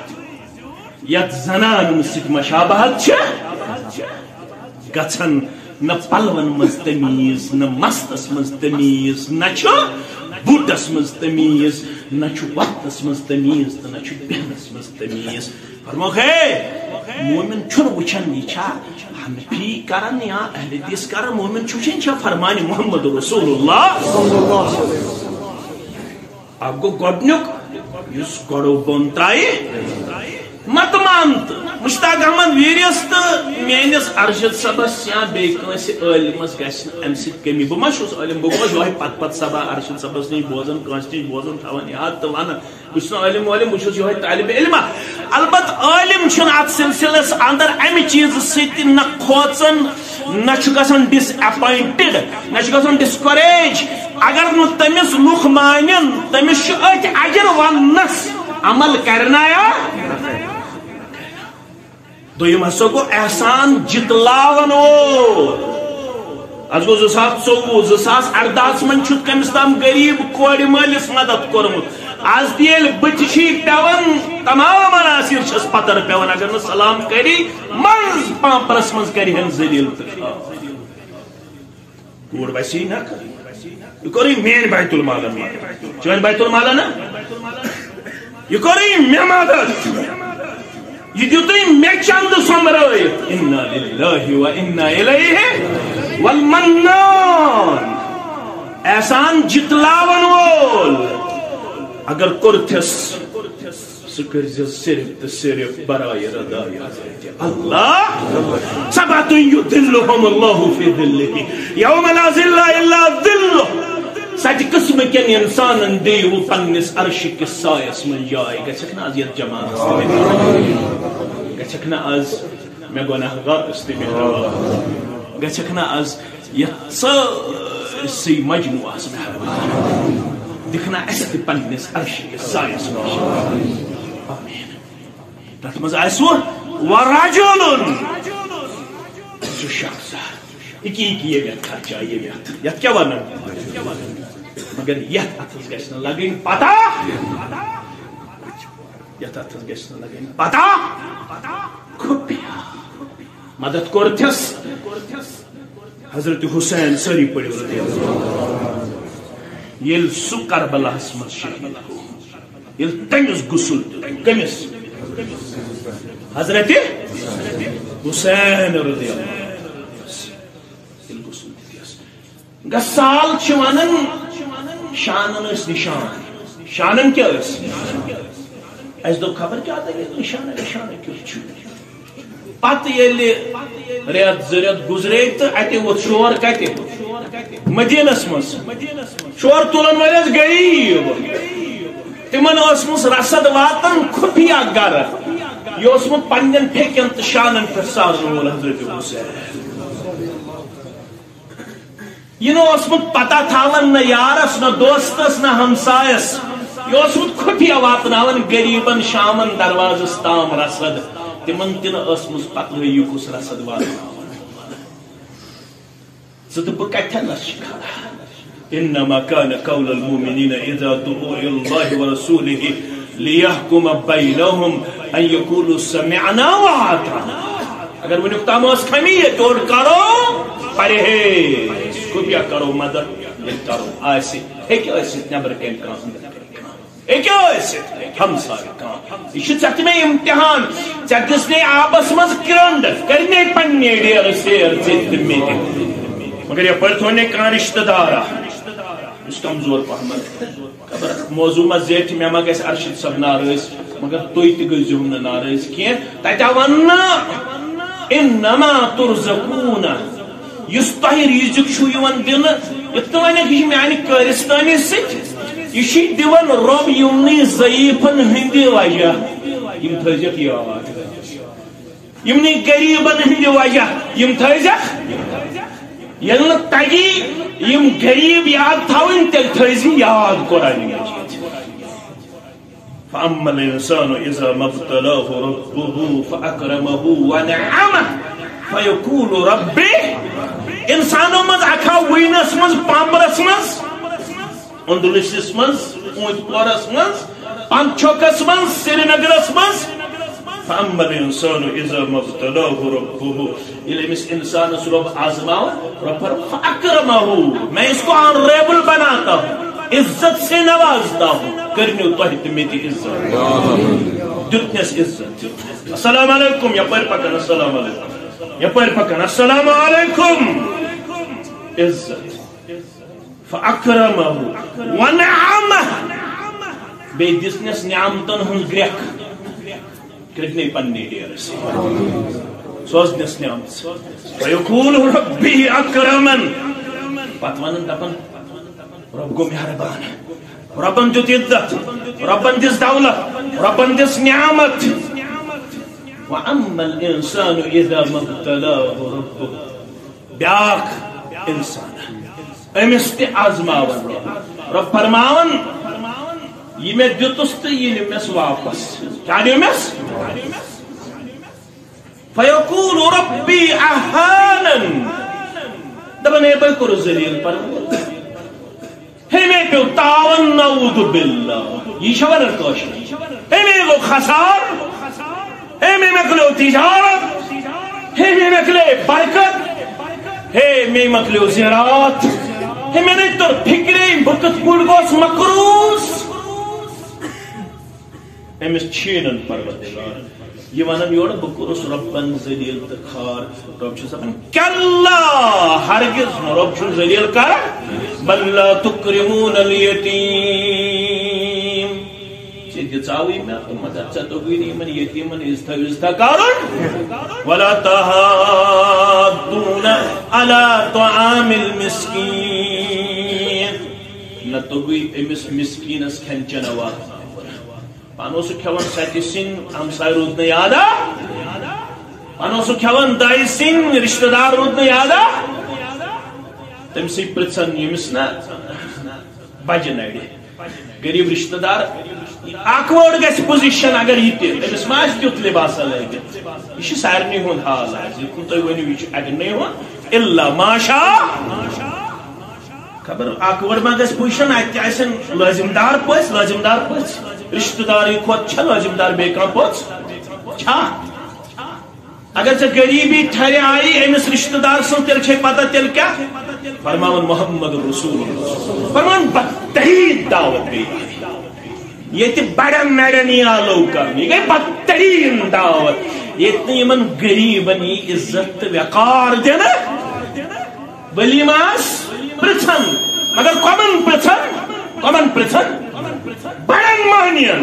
یت زنان مسک مشابہت چھ گچھن نہ پلون مز تمیز نہ مستس مز تمیز نہ بوٹس مز تمیز نہ وقتس مز تمیز تو نہ بیہنس مز تمیز فرموک ہے مومن چھن وچھن یہ چھا حنفی کرن یا اہل حدیث کرن مومن چھن چھا فرمان محمد رسول اللہ آپ کو گڈنیک یس گڈو بون ترائی مت مانت مشتاق احمد ویریس تو میانس ارشد صبس یا بیس علمس گھن ام سی کمی بہ ما چھس علم بہ گوس یہ پت پت سبا ارشد صبس نش بوزان کنس نش بوزان تھوان یاد تو ون بس علم علم بہ چھس یہ طالب علم البتہ عالم چھن ات سلسلس اندر امہ چیز ست نہ کھوژان نہ گژھان ڈس اپوائنٹڈ نہ گژھان ڈسکوریج اگر نہ تمس لوک مانن تمس ات اجر ونس عمل کرنا دویم ہسا گو احسان جتلاون آج گو زساس ژووُہ زساس ارداہس من چھُ کمس تام غریب کورِ مٲلِس مدد کورمُت آز تہِ ییٚلہِ بٕتھِ چھی پیوان تمام عناصر چھس پتر پیوان اگر نہٕ سلام کری منٛز پامپرس منٛز کرِہن ذلیل تہٕ کوٗر وسی نہ یہ کوٚرُے میٲنۍ بیت المالن منٛز چٲنۍ بیت المالن نا یہ کوٚرُے مےٚ مدد یہ دیتے میں چند سمرائیت انا للہ و انا الیہ والمنان احسان جتلاون وول اگر کرتس سکرز صرف تو صرف برائے ردائی حضرت اللہ سبعت یدلہم اللہ فی ذلہ یوم لا ذل الا ذلہ سچ قسم کن انسان دیو پنس عرش کس سایس من جائے گچھک نا از یت جماعت استمہر گچھک نا از میں گناہگار استمہر گچھک نا از یت سی مجموعہ استمہر دکھنا است پنس عرش کس سایس من آمین تحت مز آئیسو ورجل سو شخص اکی اکی یہ بیت خرچہ یہ بیت یت کیا ورنم مگر یت اتس گژھن لگن پتہ یت اتس گژھن لگن پتہ کھپیا مدد کرتس حضرت حسین سری پڑھو رضی اللہ یل سو کربلاہس مز شہید گو یل تمس غسل کمس حضرت حسین رضی اللہ گسال ونن شانن اس نشان شانن کیا اس اس دو خبر کیا تھا نشان نشان کیوں پتہ ییٚلہِ رٮ۪تھ زٕ رٮ۪تھ گُزرے تہٕ اَتہِ ووت شور کتہِ مدیٖنس منٛز شور تُلن وٲلۍ ٲسۍ غریٖب تِمن ٲسمٕژ رسد واتان خُفیہ گرٕ یہِ اوسمُت پننٮ۪ن پھیکٮ۪ن تہٕ شانن پٮ۪ٹھ سارن وول حضرت حسین یہ نہ اوسمت پتہ تھاون نہ یارس نہ دوستس نہ ہمسایس یہ اوسمت خفیہ واتناون غریبن شامن دروازس تام رسد تمن تہ نہ ٲسمٕژ پتہ یہ کس رسد واتناون ژٕ تہٕ بہٕ کتھٮ۪نس چھِ کھڑا انما كان قول المؤمنين اذا دعوا الى الله ورسوله ليحكم بينهم ان يقولوا سمعنا واطعنا اگر ونیُک تام ٲس کھمی ییٚتہِ اور کرو پرہیز خفیہ کرو مدد یہ کرو آسی ہیکہ ٲسِتھ نٮ۪برٕ کَنۍ کانٛہہ أنٛدرٕ کَنۍ کانٛہہ ہیکہ ٲسِتھ ہمساے کانٛہہ یہِ چھُ ژےٚ تہِ مےٚ اِمتِحان ژےٚ دِژنے آبس منٛز کرٛنٛڈ کٔرنے پننہِ ڈیرٕ سیر ژےٚ تہِ مےٚ تہِ مگر یپٲرۍ تھوٚو مےٚ کانٛہہ رِشتہٕ دارا یُس کمزور پہمتھ خبر موضوع منٛز زیٹھِ مےٚ ما گژھِ ارشد صٲب ناراض مگر تُہۍ تہِ گٔژھۍزِہوم نہٕ ناراض کینٛہہ تتہِ آو وننہٕ انما ترزقون یس تہ رزق چھو یوان دن یت ونک یہ میانہ کارستانی ست یہ دان رب یمن ضعیفن ہند وجہ یم تھزک یاد یمن غریبن ہند وجہ یم تھزک یل تگی یم غریب یاد تھون تیل تھزی یاد قرآن مجید فاما الانسان اذا ما ابتلاه ربه فاكرمه ونعمه فيقول ربي انسانوں مز اکھا وینس مز پامبرس مز اندلسس مز اونت پورس مز پانچوکس مز سری نگرس مز فأما الإنسان إذا ما ابتلاه ربه إلى مس إنسان رب آزماؤ رب فأكرمه میں اس کو آنریبل بناتا ہوں عزت سے نوازتا ہوں کرنیو توہت میتی عزت دتنس عزت السلام علیکم یا پیر پکن السلام علیکم یا پیر پکن السلام علیکم عزت فأكرمه ونعمه بے دسنس نعمتن ہن گریک کرنے پنی ڈیرس سوزنس نعمت فیقول ربی اکرمن پتوانن دپن رب گو مہربان ربن دیت عزت ربن دس دولت ربن دس نعمت واما الانسان اذا ما ابتلاه ربه بیاک انسان امس تہ آزماون رب فرماون یہ میں دیتس تو یہ نمس واپس کیا نمس فیقول ربی احانن دبن اے بے کرو ذلیل پر ہمیں پیو تاون نعوذ باللہ یہ شورر کوش ہمیں لو خسار ہمیں مکلو تجارت ہمیں مکلے برکت ہمیں مکلو زراعت ہمیں نہیں تو فکرے بکت پوڑ گوس مکروس امس چھینن پروردگار یہ ونن یور بکرس ربن ذلیل تخار رب چھ سپن کلا ہرگز رب چھ ذلیل کر بل لا تکرمون الیتیم چھ چاوی میں مدد چتو گنی من یتیمن است است کارن ولا تحاضون على طعام المسکین نہ تو گئی امس مسکینس کھن چنوا پانو سو کھوان ساتی سن ہمسائے رودن یادا پانو سو کھوان دائی سن رشتہ دار رودن یادا تم سی پرچن یمس نا بجن ایڈی غریب رشتہ دار آکوارڈ گیس پوزیشن اگر یہ تیر امس ماش تیوت لباسا لگے یہ سارنی ہون حال ہے کن تو ونیو یہ اگر نہیں ہون الا ماشا خبر آکوارڈ ما گیس پوزیشن آتی ایسن لازم دار پوز لازم دار پوز رشتہ داری کھوت چھا لازم دار بے کام پوچ چھا اگر سے غریبی ٹھہرے آئی امس رشتہ دار سن تیل چھے پتہ تیل کیا فرماون محمد رسول فرمان بدترین دعوت گئی یہ تی بڑن میڈن یہ آلو کرنی گئی بدترین دعوت یہ تی من غریبن یہ عزت وقار دینا بلی ماس پرچن مگر کمن پرچن کمن پرچن بڑن مانین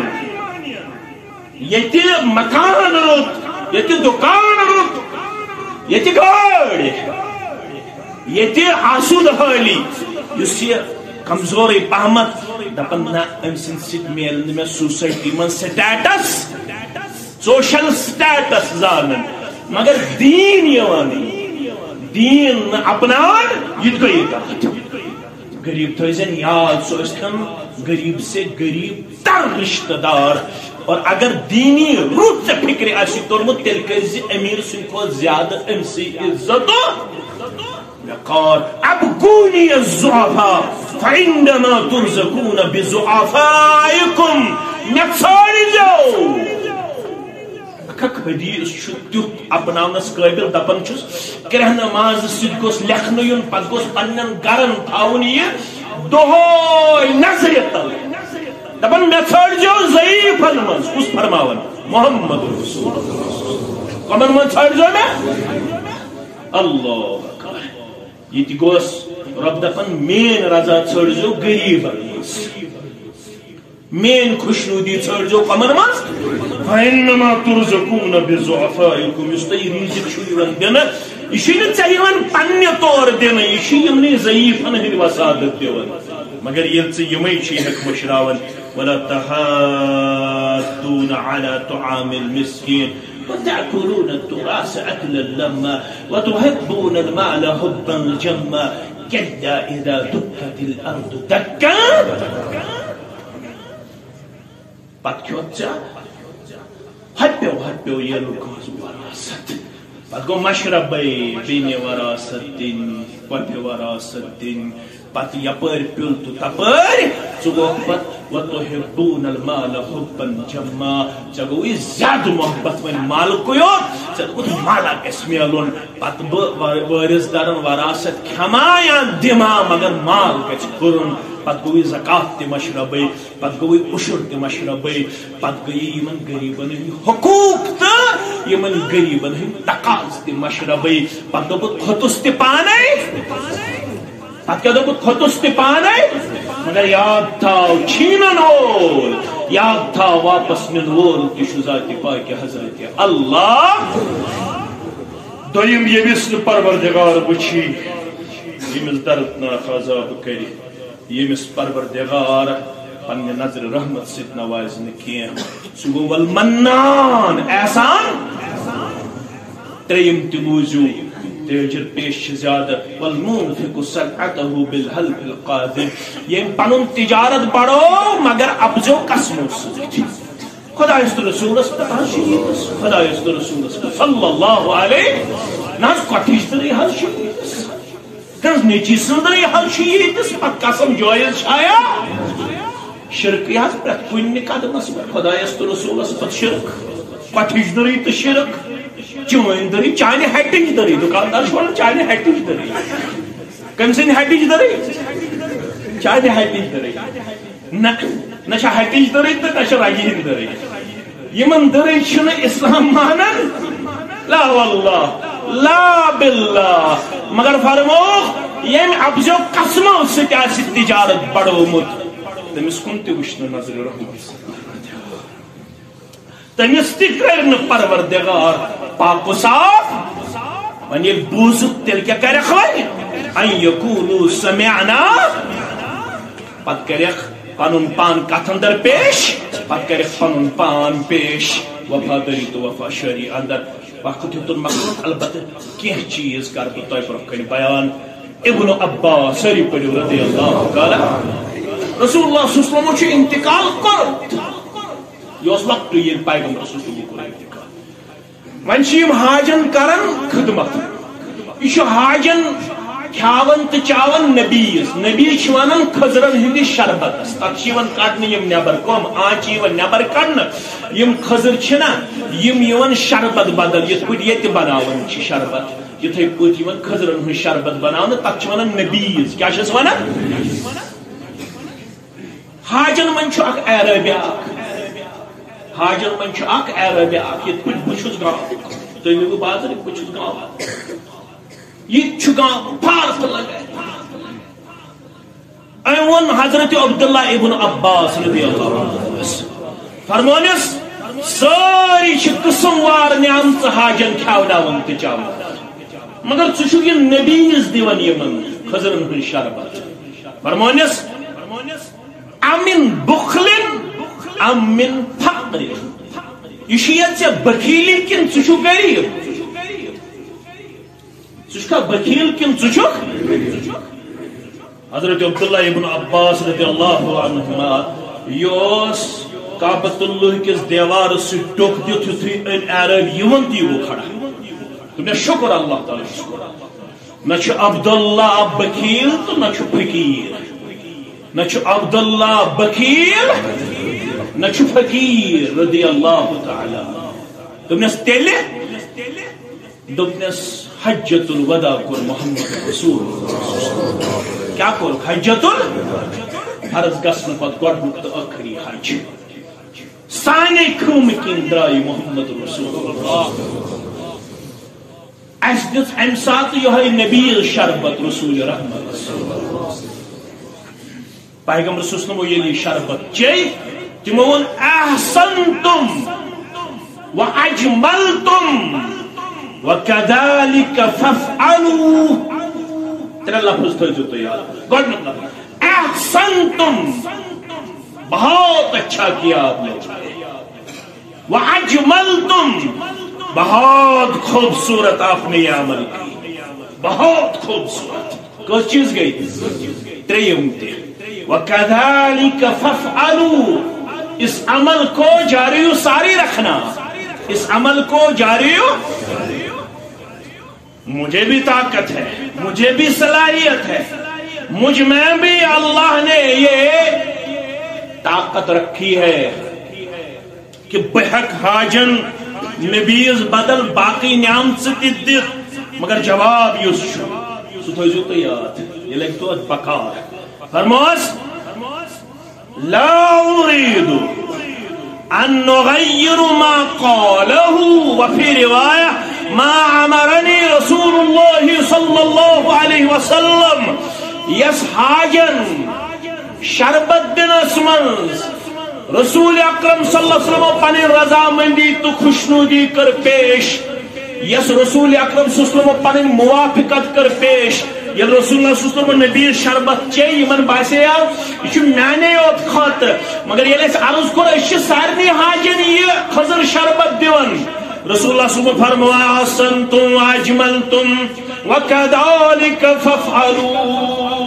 یہ مکان روت یہ دکان روت یہ گاڑی یہ آسود حالی اس کمزور پہمت دپن نا ام سن سٹ میلن میں سوسائٹی من سٹیٹس سوشل سٹیٹس زانن مگر دین یوانی دین اپنان یہ گئی کہت غریب تھوزن یاد سو استن غریب سے غریب تر رشتہ دار اور اگر دینی روح سے فکر آسی تورمت تیل کرزی امیر سن کو زیادہ امسی عزت وقار ابقونی الزعفاء فعندما ترزقون بزعفائکم نقصانی جاؤ اکھک حدیث شدیت اپناونس قابل دپن چھس کرہ نماز سید گوس لکھنہ یون پت گوس پنن گرن تھاون یہ دہوئی نظر تل دپن مے ژھڑ جو ضعیفن منز کس فرماون محمد رسول کمن من ژھڑ جو مے اللہ اکبر یہ تہ گوس رب دپن مین رضا ژھڑ جو غریبن منز مین خوشنودی ژھڑ جو کمن منز فإنما ترزقون بزعفائكم يستي رزق شو يوان دينا يشين تسيوان پنني طور دينا يشين يمني ضعيفن هن وسادت ديوان مگر يلتس يمي شينك مشراون ولا تحاضون على طعام المسكين وتأكلون التراث أكلا لما وتحبون المال حبا جما كلا إذا دكت الأرض دكا پت کھوت چا ہپیو ہپیو یہ لکوز وراثت پت گو مشرب بین وراثت دن پت وراثت دن پت یپر پیل تو تپر ژٕ گوکھ پت وَتُحِبُّونَ الْمَالَ حُبًّا جَمًّا چگوئی زیادہ محبت من مال کو یو چگوئی مالا گس میلون پت وارث دارن وراثت کھما یا دما مگر مال گس کرن پت گوئی زکات تی مشربی پت گوئی عشر تی مشربی پت گوئی یمن غریبن ہند حقوق تو یمن غریبن ہند تقاض تی مشربی پت دوپت کھوتس تی پانے پت کیا دوپت کھوتس تی پانے مگر یاد تھاو چھینن وول یاد تھاو واپس نن وول تہ ذات پاک حضرت اللہ دویم یمس نہ پروردگار وچھی یمس دردناک عذاب کری یمس پروردگار پنہ نظر رحمت ست نواز نکیہ سہ گو والمنان احسان تریم تہ بوزو تیجر پیش زیادہ والمنفق صنعته بالحلف القادر یم پنن تجارت بڑھو مگر ابزو قسموں سۭتۍ خدا است رسولس پتہ شیس خدا است رسولس صلی اللہ علیہ ناز کٹھش دری ہر شیس کنز نیچی سندری ہر شیس پت قسم جائز چھایا شرک یاد پرت کن قدمس پر خدا است رسولس پت شرک کٹھش دری تو شرک چون دری چانہ ہٹچ دری دکاندار چھوڑ چانہ ہٹچ دری کم سن ہٹچ دری چانہ ہٹچ دری نہ نہ ہٹچ دری تو نہ رگین دری یمن دری چھن اسلام مانن لا واللہ لا باللہ مگر فرمو یم ابزو قسمو سۭتۍ آسہِ تجارت بڑومت تمس کن تہ وچھن نظر رحمت تمس تہ کر پروردگار پاک و صاف ون یل بوزت تیل کیا کرخ وی ان یکونو سمعنا پت کرخ پنن پان کتھ اندر پیش پت کرخ پنن پان پیش وفاداری تو وفا شری اندر وقت تن مقصود البتہ کی چیز کر بہ تہ برف کن بیان ابن عباس سری پڑھو رضی اللہ تعالی رسول اللہ صلی اللہ علیہ وسلم انتقال کر یہ وقت یہ پیغمبر صلی اللہ علیہ وسلم ون حاجن کرن خدمت یہ حاجن کھاون تو چاون نبیس نبی ونان خزرن ہندس شربت تک کڑنے نبر کم آنچ نبر کڑنے یم خزر چھنا یم شربت بدل یت پہ یہ بناون شربت یتھے پہ خزرن ہند شربت بنانے تک ونان نبیس کیا ونان حاجن من اخ عربی حاجن من اخ عربی اخ یت پہ بچس گا تھی ورو بازر بچس گا یہ گا پارس لگا ون حضرت عبداللہ ابن عباس رضی اللہ عنہ فرمونس ساری قسم وار نعمت حاجن کھاوناون تو چاون مگر ثہ یہ نبیس دون یمن خزرن ہند شربت فرمونس امن بخل ام من فقر یہ بخیلی کن ثہ غریب ثہ بخیل کن ثہ حضرت عبداللہ ابن عباس رضی اللہ عنہما یوس کعبۃ اللہ کس دیوار سے ٹوک دیت یتھے ان عرب یمن تی وہ کھڑا تو میں شکر اللہ تعالی شکر نہ چھ عبداللہ بخیل تو نہ چھ فقیر نہ چھ عبداللہ بخیل نہ چھ فقیر رضی اللہ تعالی تمنس تیلے دپنس حجت الوداع کور محمد رسول کیا کور حجت حرض گسن پت گۄڈنیُک تو ٲخری حج سانے خم کن درائے محمد رسول اللہ اس دس ام سات یہ نبیل شربت رسول رحمت پیغمبر صلی اللہ علیہ وسلم یلی شربت چی تمو ون احسنتم واجملتم وكذلك فافعلوا ترى لفظ تھو تو یاد گڈ احسنتم بہت اچھا کیا آپ نے واجملتم بہت خوبصورت آپ نے یہ عمل کی بہت خوبصورت کس چیز گئی تریم تے وكذلك فافعلوا اس عمل کو جاری و ساری رکھنا اس عمل کو جاری و مجھے بھی طاقت ہے مجھے بھی صلاحیت ہے مجھ میں بھی اللہ نے یہ طاقت رکھی ہے کہ بحق حاجن نبیز بدل باقی نعمت دت مگر جواب یس سہ تھو تو یاد یہ لگہ تو بکار فرموس لا اريد ان نغير ما قاله وفي روايه ما امرني رسول الله صلى الله عليه وسلم يس حاجن شربت دنس منز رسول اکرم صلی اللہ علیہ وسلم پنی رضامندی تو خوشنودی کر پیش یس رسول اکرم صلی اللہ علیہ وسلم پنی موافقت کر پیش یہ رسول اللہ صلی اللہ علیہ وسلم نبی شربت چی من باسے یہ میانے یوت خاطر مگر یہ عرض کر اس سارنی حاجن یہ خضر شربت دیون رسول اللہ صلی اللہ علیہ وسلم فرمایا احسنتم واجملتم وکذالک فافعلوا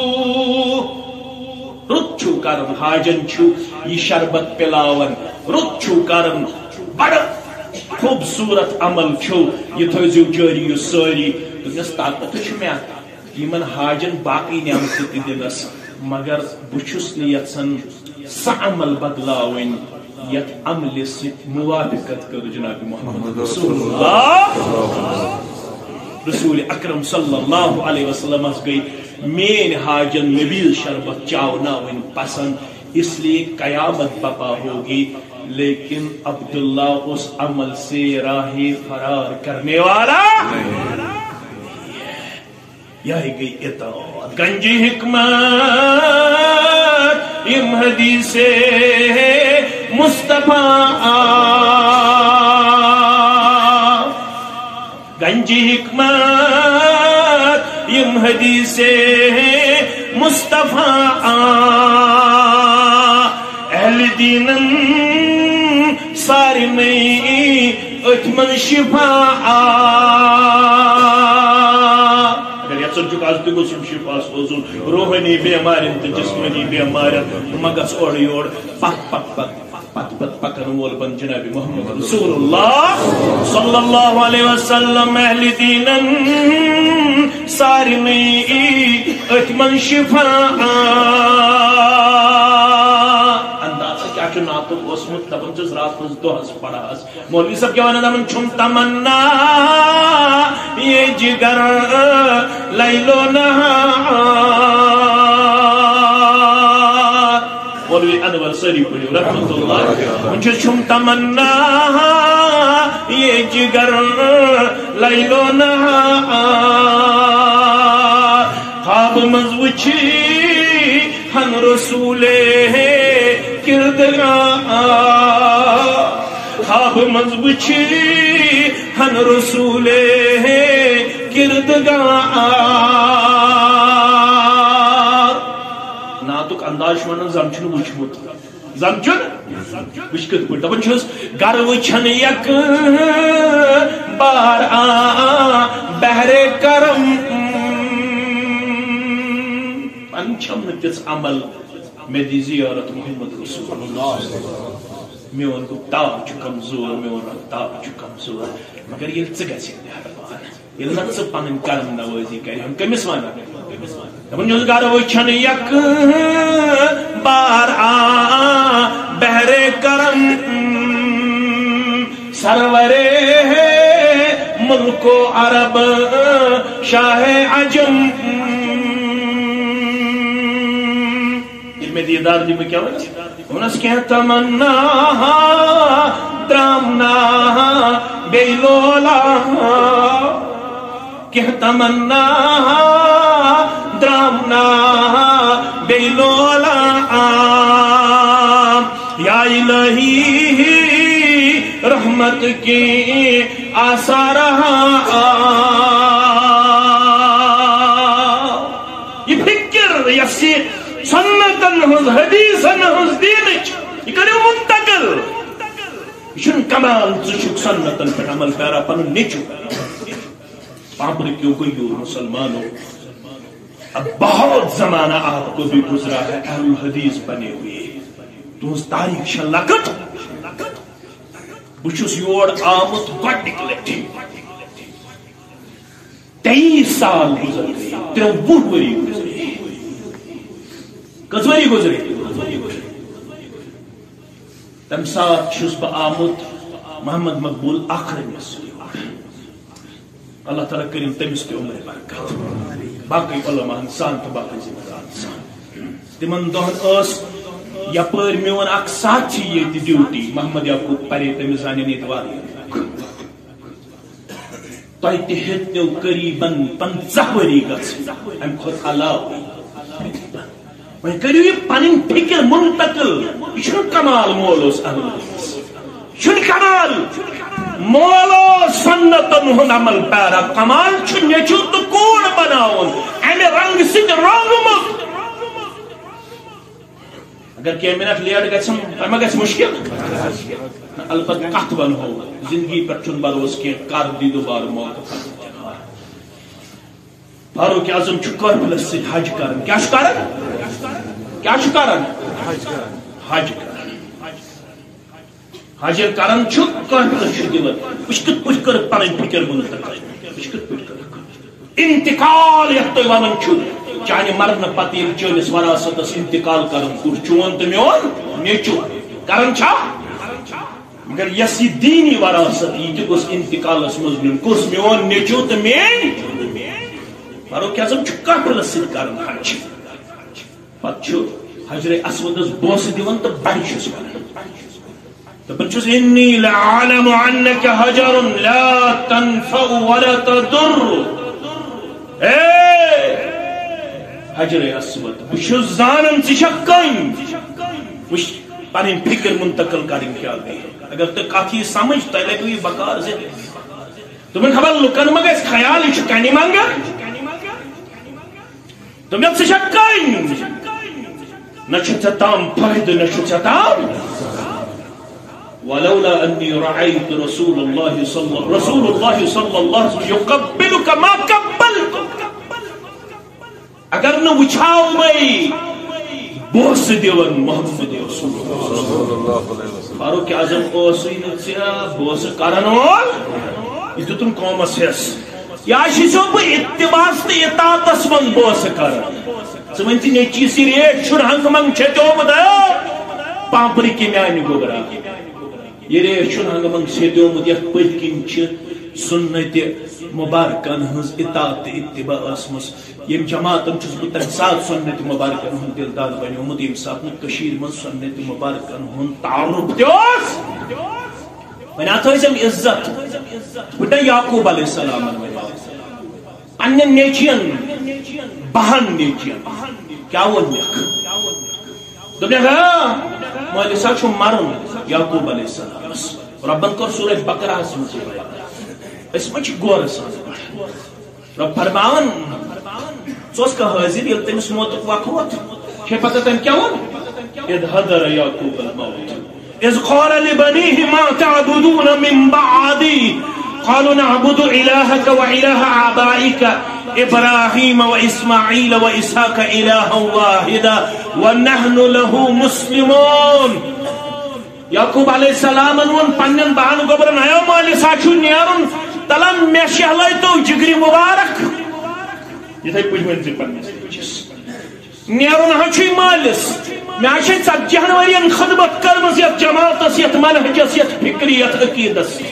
رت چھو کرن حاجن چھو یہ شربت پلاون رت چھو کرن بڑا خوبصورت عمل چھو یہ تھوزیو جاری یہ ساری دنس طاقت چھو میں یمن حاجن باقی نعمت دنس مگر بچھس نیتسن سا عمل بدلاون یت عمل ست موافقت کر جناب محمد رسول اللہ رسول اکرم صلی اللہ علیہ وسلم گئی مین حاجن نبی شربت چاوناون پسند اس لیے قیامت بپا ہوگی لیکن عبداللہ اس عمل سے راہ فرار کرنے والا یہی گئی اطاعت گنجی حکمت ام حدیث مصطفیٰ گنجی حکمت یم حدیث مصطفیٰ اہل دینن ساری میں اتمن شفاء اگر یہ سرچک آز تک اسم شفاء سوزن روحانی بیمارن تو جسمانی بیمارن مگس اوڑ یوڑ پک پک پک پت پت پکن وول بن جناب محمد رسول اللہ صلی اللہ علیہ وسلم اہل دینن ساری میں اتمن شفاء اندازہ کیا چھو ناتو اسمت دبن چیز رات پس دو حس پڑا حس مولوی صاحب کیا وانا دمن چھم تمنا یہ جگر لیلو نہا مولوی انور سری پڑی رحمت اللہ مجھے چھم تمنا یہ جگر لیلو نہا خواب مزوچی ہن رسول کردگاہ خواب مزوچی ہن رسول کردگاہ ناتک انداز ونن زمچن وچمت زمچن وچکت پٹ دپن چھس گر وچھن یک بار آ بہر کرم انچم تس عمل میں دی زیارت محمد رسول اللہ میون تاب چھ کمزور میون تاب چھ کمزور مگر یہ ژ گژھِ مہربان یل نہ ژ پنن کرم نوازی کری ہم کمس وانا دپن چھس گر وچھن یک بار آ بہر کرم سرور ملک و عرب شاہ عجم میں دیدار دی میں کیا ہونا انس کیا تمنا درامنا بیلولا کیا تمنا درامنا بیلولا یا الہی رحمت کی آثارہا یہ فکر یسی سنتن ہز حدیثن ہز دینچ یہ کریو منتقل یہ کمال زشک سنتن پر عمل پیرا پن نیچو پاپر کیوں کوئی یور مسلمانوں اب بہت زمانہ آپ کو بھی گزرا ہے اہل الحدیث بنے ہوئے تو اس تاریخ شن لکت بچوس یور آمد گوڑ نکلتی تیئیس سال گزر گئی تیرہ بوڑ وری گزری کزوری گزری تم سات چھس بہ آمت محمد مقبول آخر میں اللہ تعالیٰ کریم تمس تہ عمر برکت باقی علماء سان تو باقی ذمہ دار سان تمن دہن اس یپر میون اک ساتھی یہ ڈیوٹی محمد یعقوب پرے تمس زانن یت واریاہ تہ تہ ہیتو قریباً پنژہ ؤری گژھن امہ کھۄتہٕ علاوٕ وۄنۍ کٔرِو یہِ پنٕنۍ فکر منتقل یہ چھُنہٕ کمال مول اوس احمد چھُنہٕ کمال مول اوس سنتن ہُنٛد عمل پیرا کمال چھُ نیٚچوٗ تہٕ کوٗر بناوُن امہِ رنگہٕ سۭتۍ رنگمُت اگر کینٛہہ منٹ لیٹ گژھن تۄہہِ ما گژھِ مُشکل البتہ کتھ ونہو زندگی پٮ۪ٹھ چھُنہٕ بروسہٕ کینٛہہ کر دی دوبارٕ موقعہٕ فاروق اعظم چھُ قٲفلس سۭتۍ حج کران کیٛاہ چھُ کران کیا چھُ کران حج کران حج کران چھُ قٲفلس چھُ دِوان وٕچھ کِتھ پٲٹھۍ کٔرٕکھ پنٕنۍ فکر منتقل وٕچھ کِتھ پٲٹھۍ کٔرٕکھ انتقال یتھ تُہۍ ونان چھُو چانہِ مرنہٕ پتہٕ ییٚلہِ چٲنِس وراثتس انتقال کرُن کوٚر چون تہٕ میون نیٚچوٗ کران چھا مگر یس یہ دینی وراثت یہ تہِ گوٚژھ انتقالس منٛز نیُن کُس میون نیٚچوٗ تہٕ میٲنۍ فاروق اعظم چھُ قٲفلس سۭتۍ کران حج پتہٕ چھُ حجر اسودس بوسہٕ دِوان تہٕ بڑِ چھُس کران دپان چھُس انی لعلم انک حجر لا تنفع ولا تضر اے حجر اسود بہٕ چھُس زانان ژٕ چھکھ کٔنۍ وٕچھ پنٕنۍ فکر منتقل کرٕنۍ کیٛاہ گٔے اگر تۄہہِ کتھ یی سمجھ تۄہہِ لگوٕ یہِ بکار زِ تِمن خبر لُکن ما گژھِ خیال یہِ چھُ کنہِ منگان دوٚپمَکھ ژٕ چھکھ کٔنۍ نہ چھُ ژےٚ تام فٲیدٕ نہ چھُ ژےٚ تام ولولا انی رأیت رسول اللہ صلی رسول اللہ صلی اللہ علیہ وسلم یقبلک ما قبلت اگر نہ وچھاو میں بوسہٕ دِوان محمد رسول اللہ فاروق اعظم اوسٕے نہٕ ژےٚ بوسہٕ کرن وول یہِ دیُتُن قومس حِصہٕ یا چھُسو بہٕ اتباعس تہٕ اطاعتس منٛز بوسہٕ کران ژٕ ؤنۍ تہِ نیٚچی سٕے ریٹ چھُنہٕ ہنٛگہٕ منٛگہٕ چھیٚتیومُت پامپرٕ کہِ میانہِ گوٚبرا یہ ریٹ چھُنہٕ ہنٛگہٕ منٛگہٕ چھیٚتیومُت یتھ پٔتۍ کِنۍ چھِ سُنتہِ مبارکن ہٕنٛز اطاعت تہٕ اتباع ٲسمٕژ ییٚمہِ جماعتن چھُس بہٕ تمہِ ساتہٕ سُنتہِ مبارکن ہُنٛد دِلدار بنیومُت ییٚمہِ ساتہٕ نہٕ کٔشیٖرِ منٛز سُنتہِ مبارکن ہُنٛد تعارُف تہِ اوس وۄنۍ اتھ ٲسِم عزت بٕڈٕ یعقوب علیہ السلامن پننٮ۪ن نیٚچوٮ۪ن بہن نیٚچوٮ۪ن کیٛاہ ووٚنمکھ دوٚپنکھ ہا مٲلِس ہا چھُ مرُن یعقوب علیہ السلامس رۄبن کوٚر سورہ بقرہس منٛز یہِ بیان أسۍ ما چھِ غورٕ سان رۄب فرماوان ژٕ اوسکھا حٲضِر ییٚلہِ تٔمِس موتُک وقت ووت چھے پتہ تٔمۍ کیٛاہ ووٚن اذ حضر یعقوب الموت اذ قال لبنیہ ما تعبدون من بعدی قالوا نعبد إلهك وإله آبائك إبراهيم وإسماعيل وإسحاق إلها واحدا ونحن له مسلمون یعقوب علیہ السلام ون پنن بہن گوبرن آیو مٲلِس ہا چھُ نیرُن تلم مےٚ شہلٲیتو جگری مبارک یِتھے پٲٹھۍ ؤنۍ ژٕ پننِس بچس نیرُن ہا چھُے مٲلِس مےٚ ہا چھے ژتجیہن ؤرین خدمت کٔرمٕژ یتھ جماعتس یتھ منہجس یتھ فکری یتھ عقیدس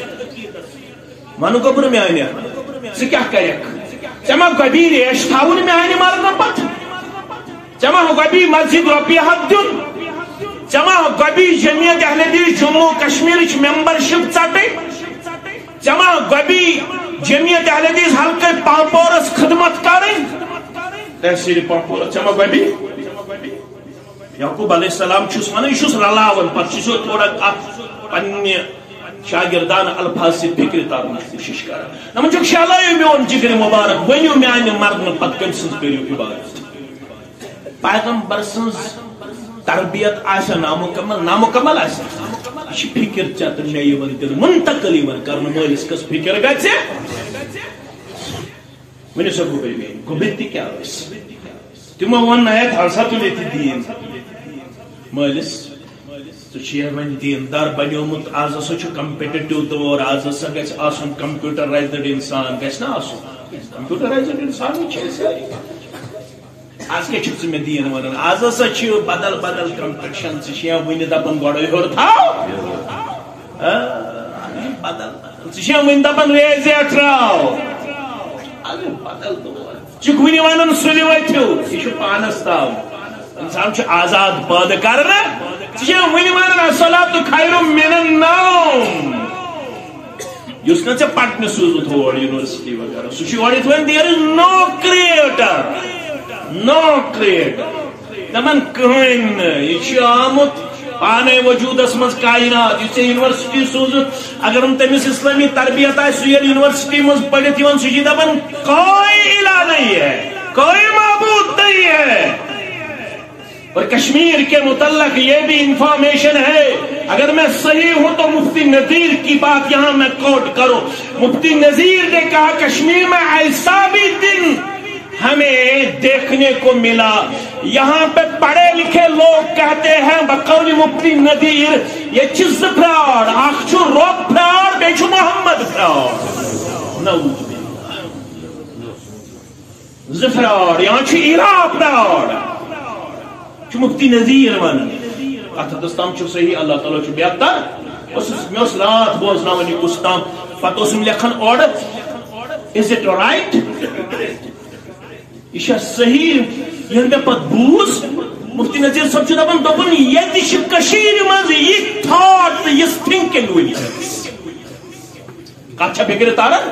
ون گوبر میانہِ ژٕ کیٛاہ کریکھ ژےٚ ما گۄبی ریش تھاوُن میانہِ مرنہٕ پتہٕ ژےٚ ما گۄبی مسجد رۄپیہِ ہتھ دیُن ژےٚ ما گۄبی جمعیت اہل حدیث جموں کشمیرٕچ ممبرشپ ژٹٕنۍ ژےٚ ما گۄبی جمعیت اہل حدیث حلقہٕ پامپورس خدمت کرٕنۍ تحصیل پامپورس ژےٚ ما گۄبی یعقوب علیہ السلام چھُس ونان یہِ چھُس رلاوان پتہٕ چھُس تھوڑا اتھ پننہِ شاگردانہ الفاظ سے فکر تارنٕچ کوٗشش کران دپان چھُکھ شہلٲیِو میون جگر مبارک ؤنِو میانہِ مرنہٕ پتہٕ کٔمۍ سٕنٛز کٔرِو عبادت پیغمبر سٕنٛز تربیت آسیا نامکمل نامکمل آسیا یہ چھِ فکر ژےٚ تہٕ مےٚ یِوان دِنہٕ منتقل یِوان کرنہٕ مٲلِس کٔژ فکر گژھِ ؤنِو سا گوٚبٕرۍ میٲنۍ گوٚبٕرۍ تہِ کیٛاہ ٲسۍ تِمو ووٚن نہ ہے تھاو سا تُل ییٚتہِ دیٖن مٲلِس ژٕ چھُے وۄنۍ دیندار بنیومُت آز ہسا چھُ کمپیٹیٹو دور آز ہسا گژھِ آسُن کمپیوٹرایزڈ انسان گژھِ نہ آسُن کمپیوٹرایزڈ انسانٕے چھِ أسۍ آج کے چھپ سے میں دین ونن آز ہسا چھ بدل بدل کمپٹیشن چھ ون دپان گوڑے ہور تھاو بدل چھ ون دپان ریزے تراو آز بدل چھ ون ونن سلی وتھو یہ پانس تام انسان چھ آزاد پٲدٕ کرنہٕ چھ ون ونن الصلاۃ خیر من النوم یس نا ژےٚ پرنہِ سوٗزُتھ اور یونیورسٹی وغیرہ سُہ چھُ یورٕ یِتھ دیر از نو کریٹر نو کریٹر دپان کٕہٕنۍ نہٕ یہِ چھُ آمُت پانے وجودس مز کائنات یس یونیورسٹی سوٗزُتھ اگر نہٕ تٔمِس اسلامی تربیت آسہِ سُہ ییٚلہِ یونیورسٹی مز پٔرِتھ یِوان سُہ چھُ دپان کوئی الہ نہیں ہے کوئی معبود نہیں ہے. اور کشمیر کے متعلق یہ بھی انفارمیشن ہے اگر میں صحیح ہوں تو مفتی نذیر کی بات یہاں میں کوٹ کروں. مفتی نذیر نے کہا کشمیر میں ایسا بھی دن ہمیں دیکھنے کو ملا یہاں پہ پڑھے لکھے لوگ کہتے ہیں بقول مفتی نذیر یہ چیز فراڈ اخ چھو روب فراڈ بیچو محمد فراڈ نعوذ باللہ زفراڈ یہاں چھو الہ فراڈ چھو مفتی نذیر ون ات دستام چھو صحیح اللہ تعالیٰ چھو بہتر میں اس رات بوزناونی اس تام پتہ اسم لکھن اور از اٹ رائٹ یہ صحیح یہ میں پت بوز مفتی نذیر صاحب چھو دپان دپان یہ چھ کشیر مز یہ تھاٹ یہ تھنکنگ ونکس کتھ چھا فکر تاران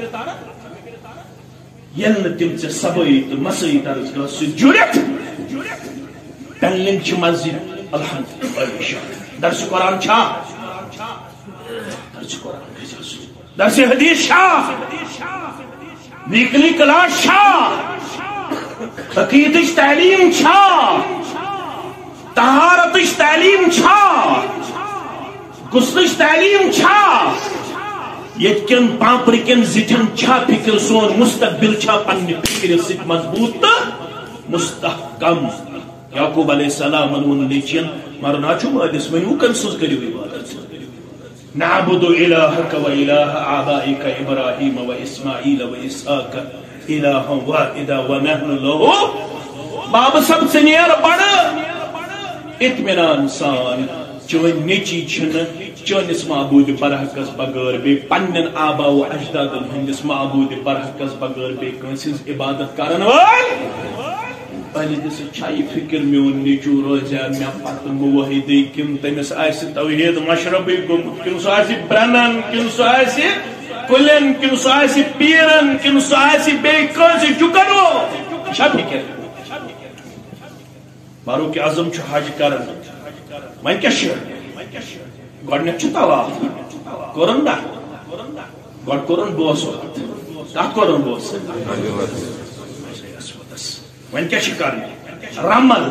یل نہ تم ژےٚ صبٲیی تہٕ مسٲیی درس گاہ سۭتۍ جُڑِتھ پینلنگ چھ مسجد الحمدللہ درس قرآن چھا درس قرآن درس حدیث چھا ویکلی کلاس چھا عقیدش تعلیم چھا طہارتش تعلیم چھا غسلش تعلیم چھا یتکن پامپرکن زٹھن چھا فکر سون مستقبل چھا پنہ فکر سۭتۍ مضبوط تہٕ مستحکم. یعقوب علیہ السلام ون لیچین مرنا چھو مادس ونیو کم سوز کریو عبادت نعبد الہک و الہ آبائک ابراہیم و اسماعیل و اسحاق الہ واحدا و نحن لہو باب سب سنیر بڑ اطمینان سان چون نیچی چھن چونس معبود برحقس بغیر بے پنن آبا و اجدادن ہندس معبود برحقس بغیر بے کنسز عبادت کرن وال پہلے دس چھائی فکر میون نیچو روزیا میں پتہ موحدی کم تمس آس توحید مشربی گومت کم سہ آس برنن کم سہ آس کلین کم سہ آس پیرن کم سہ آس بیٚیہِ کٲنٛسہِ چُکن وہ چھا فکر فاروق اعظم چھ حج کرن وۄنۍ کیاہ چھُ گۄڈنیٚتھ چھُ طواف کوٚرُن نا گۄڈٕ کوٚرُن بوسہٕ کتھ کوٚرُن بوسہٕ ون کیا شکار رمل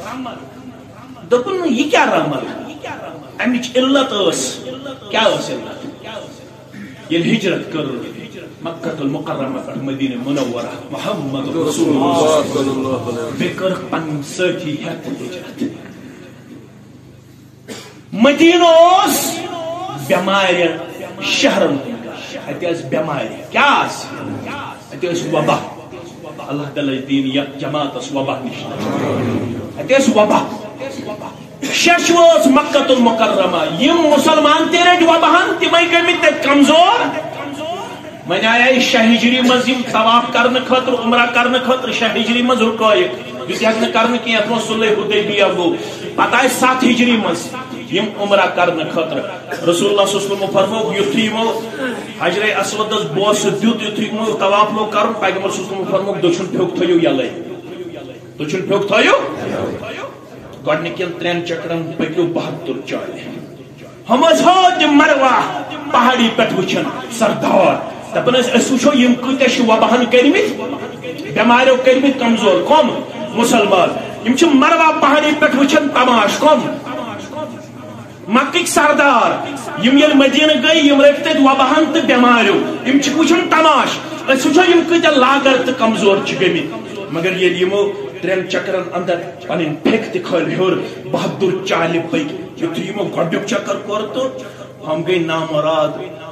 دپن یہ کیا رمل امچ علت اس کیا اس علت یہ ہجرت کر مکہ المکرمہ پر مدینہ منورہ محمد رسول اللہ صلی اللہ علیہ وسلم بکر پن ساتھی ہت ہجرت مدینہ اس بیمار شہرن اتیاس بیمار کیا اس اتیاس وبا اللہ تعالی دین یک جماعت اس وبا نشان اتیس وبا ششوز مکہ المکرمہ یم مسلمان تیرے وباہن تمے گمت کمزور من آیا شہ ہجری مز یم طواف کرنے خاطر عمرہ کرنے خاطر شہ ہجری مز رکائق یس ہیک نہ کرنے کی اتھ صلح حدیبیہ گو پتہ آئے سات ہجری مز یم عمرہ کرنے خاطر رسول اللہ صلی اللہ علیہ وسلم فرمو یتھی یمو حجر اسودس بوس دیت یتھی یمو طواف لو کرن پیغمبر صلی اللہ علیہ وسلم فرمو دچھن پھوک تھیو یلے دچھن پھوک تھیو گۄڈنِکٮ۪ن ترٛٮ۪ن چکرن پٔکِو بہتر چالہِ ہم ٲسۍ حاج مروہ پہاڑی پٮ۪ٹھ وٕچھان سردار دپان ٲسۍ أسۍ وٕچھو یِم کۭتیاہ چھِ وباہن کٔرمٕتۍ بٮ۪ماریو کٔرمٕتۍ کمزور کم مسلمان یِم چھِ مروہ پہاڑی پٮ۪ٹھ وٕچھان تماش کم مکٕکۍ سردار یم ییٚلہِ مدیٖنہ گٔے یم رٔٹۍ تتہِ وباہن تہٕ بٮ۪ماریو یم چھِ وٕچھان تماش أسۍ وٕچھو یم کۭتیاہ لاغر تہٕ کمزور چھِ گٔمٕتۍ مگر ییٚلہِ یِمو ترٛٮ۪ن چکرن اندر پنٕنۍ پھیٚکھ تہِ کھٲلۍ ہیوٚر بہادر چالہِ پٔکۍ یُتھُے یِمو گۄڈنیُک چکر کوٚر تہٕ ہم گٔے نامراد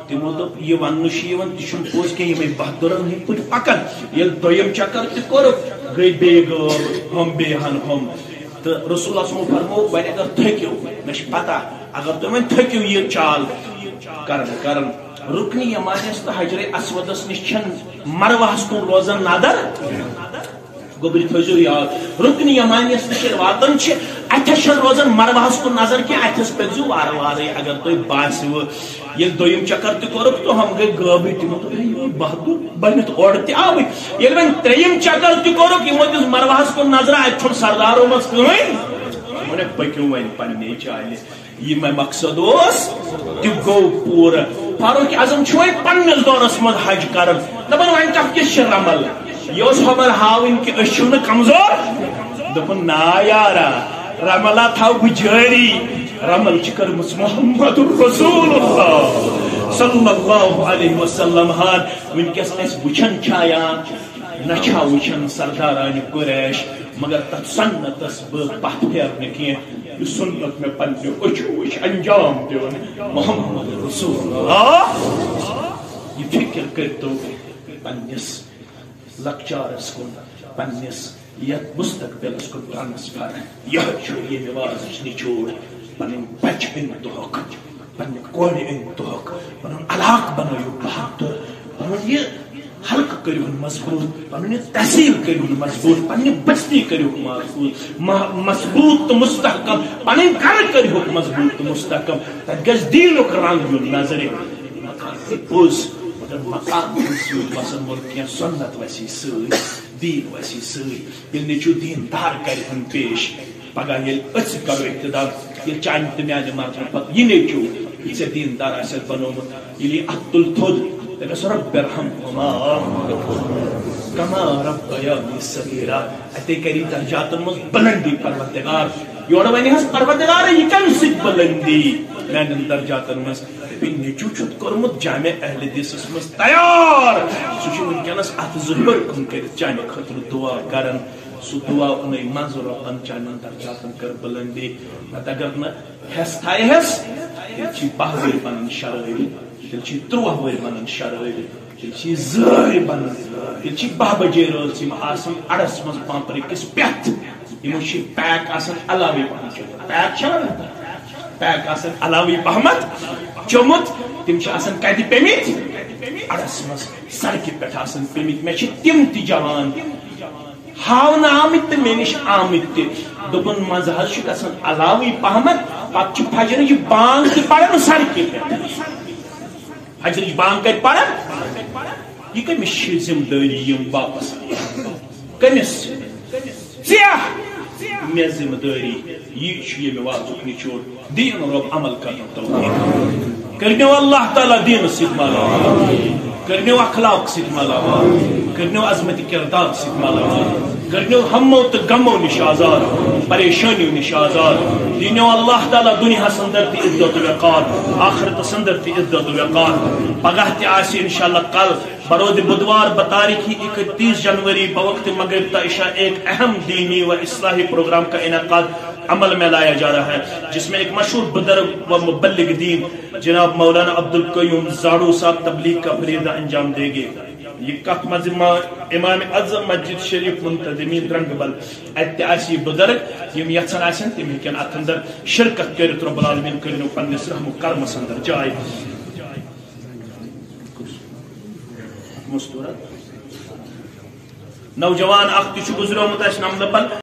تمو دوپ یہ وننشی ون تشن پوز کے یہ بہادرن ہن پٹ پکن یل دویم چکر تہ کور گئی بے گو ہم بے ہن ہم تو رسول اللہ صلی اللہ علیہ وسلم فرمو وین اگر تھکیو مش پتہ اگر تم تھکیو یہ چال کرن کرن رکن یمانیس تو حجر اسودس نش چھن مروہس کن روزن نادر گوبری تھوزو یاد رکن یمانیس نش واتن چھ اتھس چھن روزن مروہس کن نظر کی اتھس پزو وار وارے اگر تو باسو یل دویم چکر تہ کورک تو ہم گئی گابی تمو تو یہ بہادر بنت اور تہ آوی یل وین تریم چکر تہ کورک یمو دس مروہس کن نظر ات چھن سردارو مس کہین منے پکیو وین پننے چالے یہ میں مقصد اس تہ گو پورا فاروق اعظم چھوئے پنس دورس مز حج کرن دپن وین کف کس چھ رمل یہ خبر ہاون کہ اس چھن کمزور دپن نا یارا رملا تھاو بجاری رمل چکر مس محمد رسول اللہ صلی اللہ علیہ وسلم ہان ونکس اس وچھن چھایا نچھا وچھن سرداران قریش مگر تت سنتس بہ پتھ پھیرنے کی یہ سنت میں پنہ اچھو وچھ انجام دیون محمد رسول اللہ یہ فکر کرتو پنس لکچارس کن پنس یت مستقبلس کن ٹرانسفر یہ یہ نواز نچوڑ پن بچ ان دہک پن کور ان دہک پن علاق بنو بہادر پن یہ حلق کرو مضبوط پنہ تحصیل کرو مضبوط پنہ بستی کرو مضبوط تو مستحکم پن گھر کرو مضبوط تو مستحکم تک گز دینک رنگ یون نظر پوز مگر مقام سیود وسن ملک سنت وسی سی دین وسی سی یل نیچو دین دار کرہن پیش پگہ یل اچ کرو اقتدار یل چانہ تہ میانہ مرنے پتہ یہ نیچو یہ دین دار آسہ بنومت یل ات تل تھود تمس رب ارحمهما کما ربیانی صغیرا اتے کری درجاتن مز بلندی پروردگار یور ونی ہس پروردگار یہ کم سک بلندی میانن درجاتن مز نیچو چھت کورمت جامع اہل حدیث مز تیار سہ ونکس ات ظہور کن کر چانہ خاطر دعا کرن سہ دعا ان منظور ربن چانن درجاتن کر بلندی نت اگر نہ ہس تھایس چھ باہ ور بنن شرعی تیل چھ تروہ ور بنن شرعی تیل چھ زہر بنن تیل چھ باہ بجے روز یم آسن اڑس مز پامپر کس پٮ۪ٹھ یمو چھ پیک آسن علاوی پہمت پیک چھ پیک آسن علاوی پہمت چومت تم چھ آسن کتہ پیمت اڑس مز سڑکہ پٮ۪ٹھ آسن پیمت مے چھ تم تہ جوان ہاؤن آمت تو مے نش آمت تہ دپن مز حظ چھ گژھان علاوی پہمت پتہ چھ فجرچ بانگ تہ پڑان سڑکہ پٮ۪ٹھ فجرچ بانگ کتہ پڑان یہ کمس چھ ذمہ داری یم واپس کمس ژےٚ مے ذمہ داری یہ چھ یہ واضح نچوڑ دین رب عمل کرنا توفیق کرنو اللہ تعالی دین سۭتۍ مالا کرنو اخلاق سۭتۍ مالا کرنو عظمت کردار سۭتۍ مالا کرنو ہمو تو غمو نش آزاد پریشانیو نش آزاد دینو اللہ تعالی دنیا اندر تہ عزت و وقار آخرت اندر تہ عزت و وقار پگہ تہ آسہ انشاءاللہ کل برود بدوار بتاریخ اکتیس جنوری بوقت مغرب تا عشاء ایک اہم دینی و اصلاحی پروگرام کا انعقاد عمل میں لایا جا رہا ہے جس میں ایک مشہور بزرگ و مبلغ دین جناب مولانا عبدالقیوم زاڑو صاحب تبلیغ کا فریضہ انجام دے گے یہ کت مزمہ امام اعظم مسجد شریف منتظمین درنگ بل اتہ آسی بزرگ یم یژھان آسن تم ہیکن اتھ اندر شرکت کرت رب العالمین کرنو پنس رحم و کرمس اندر جائے نوجوان اخ تہ چھ گزریومت اس نمبر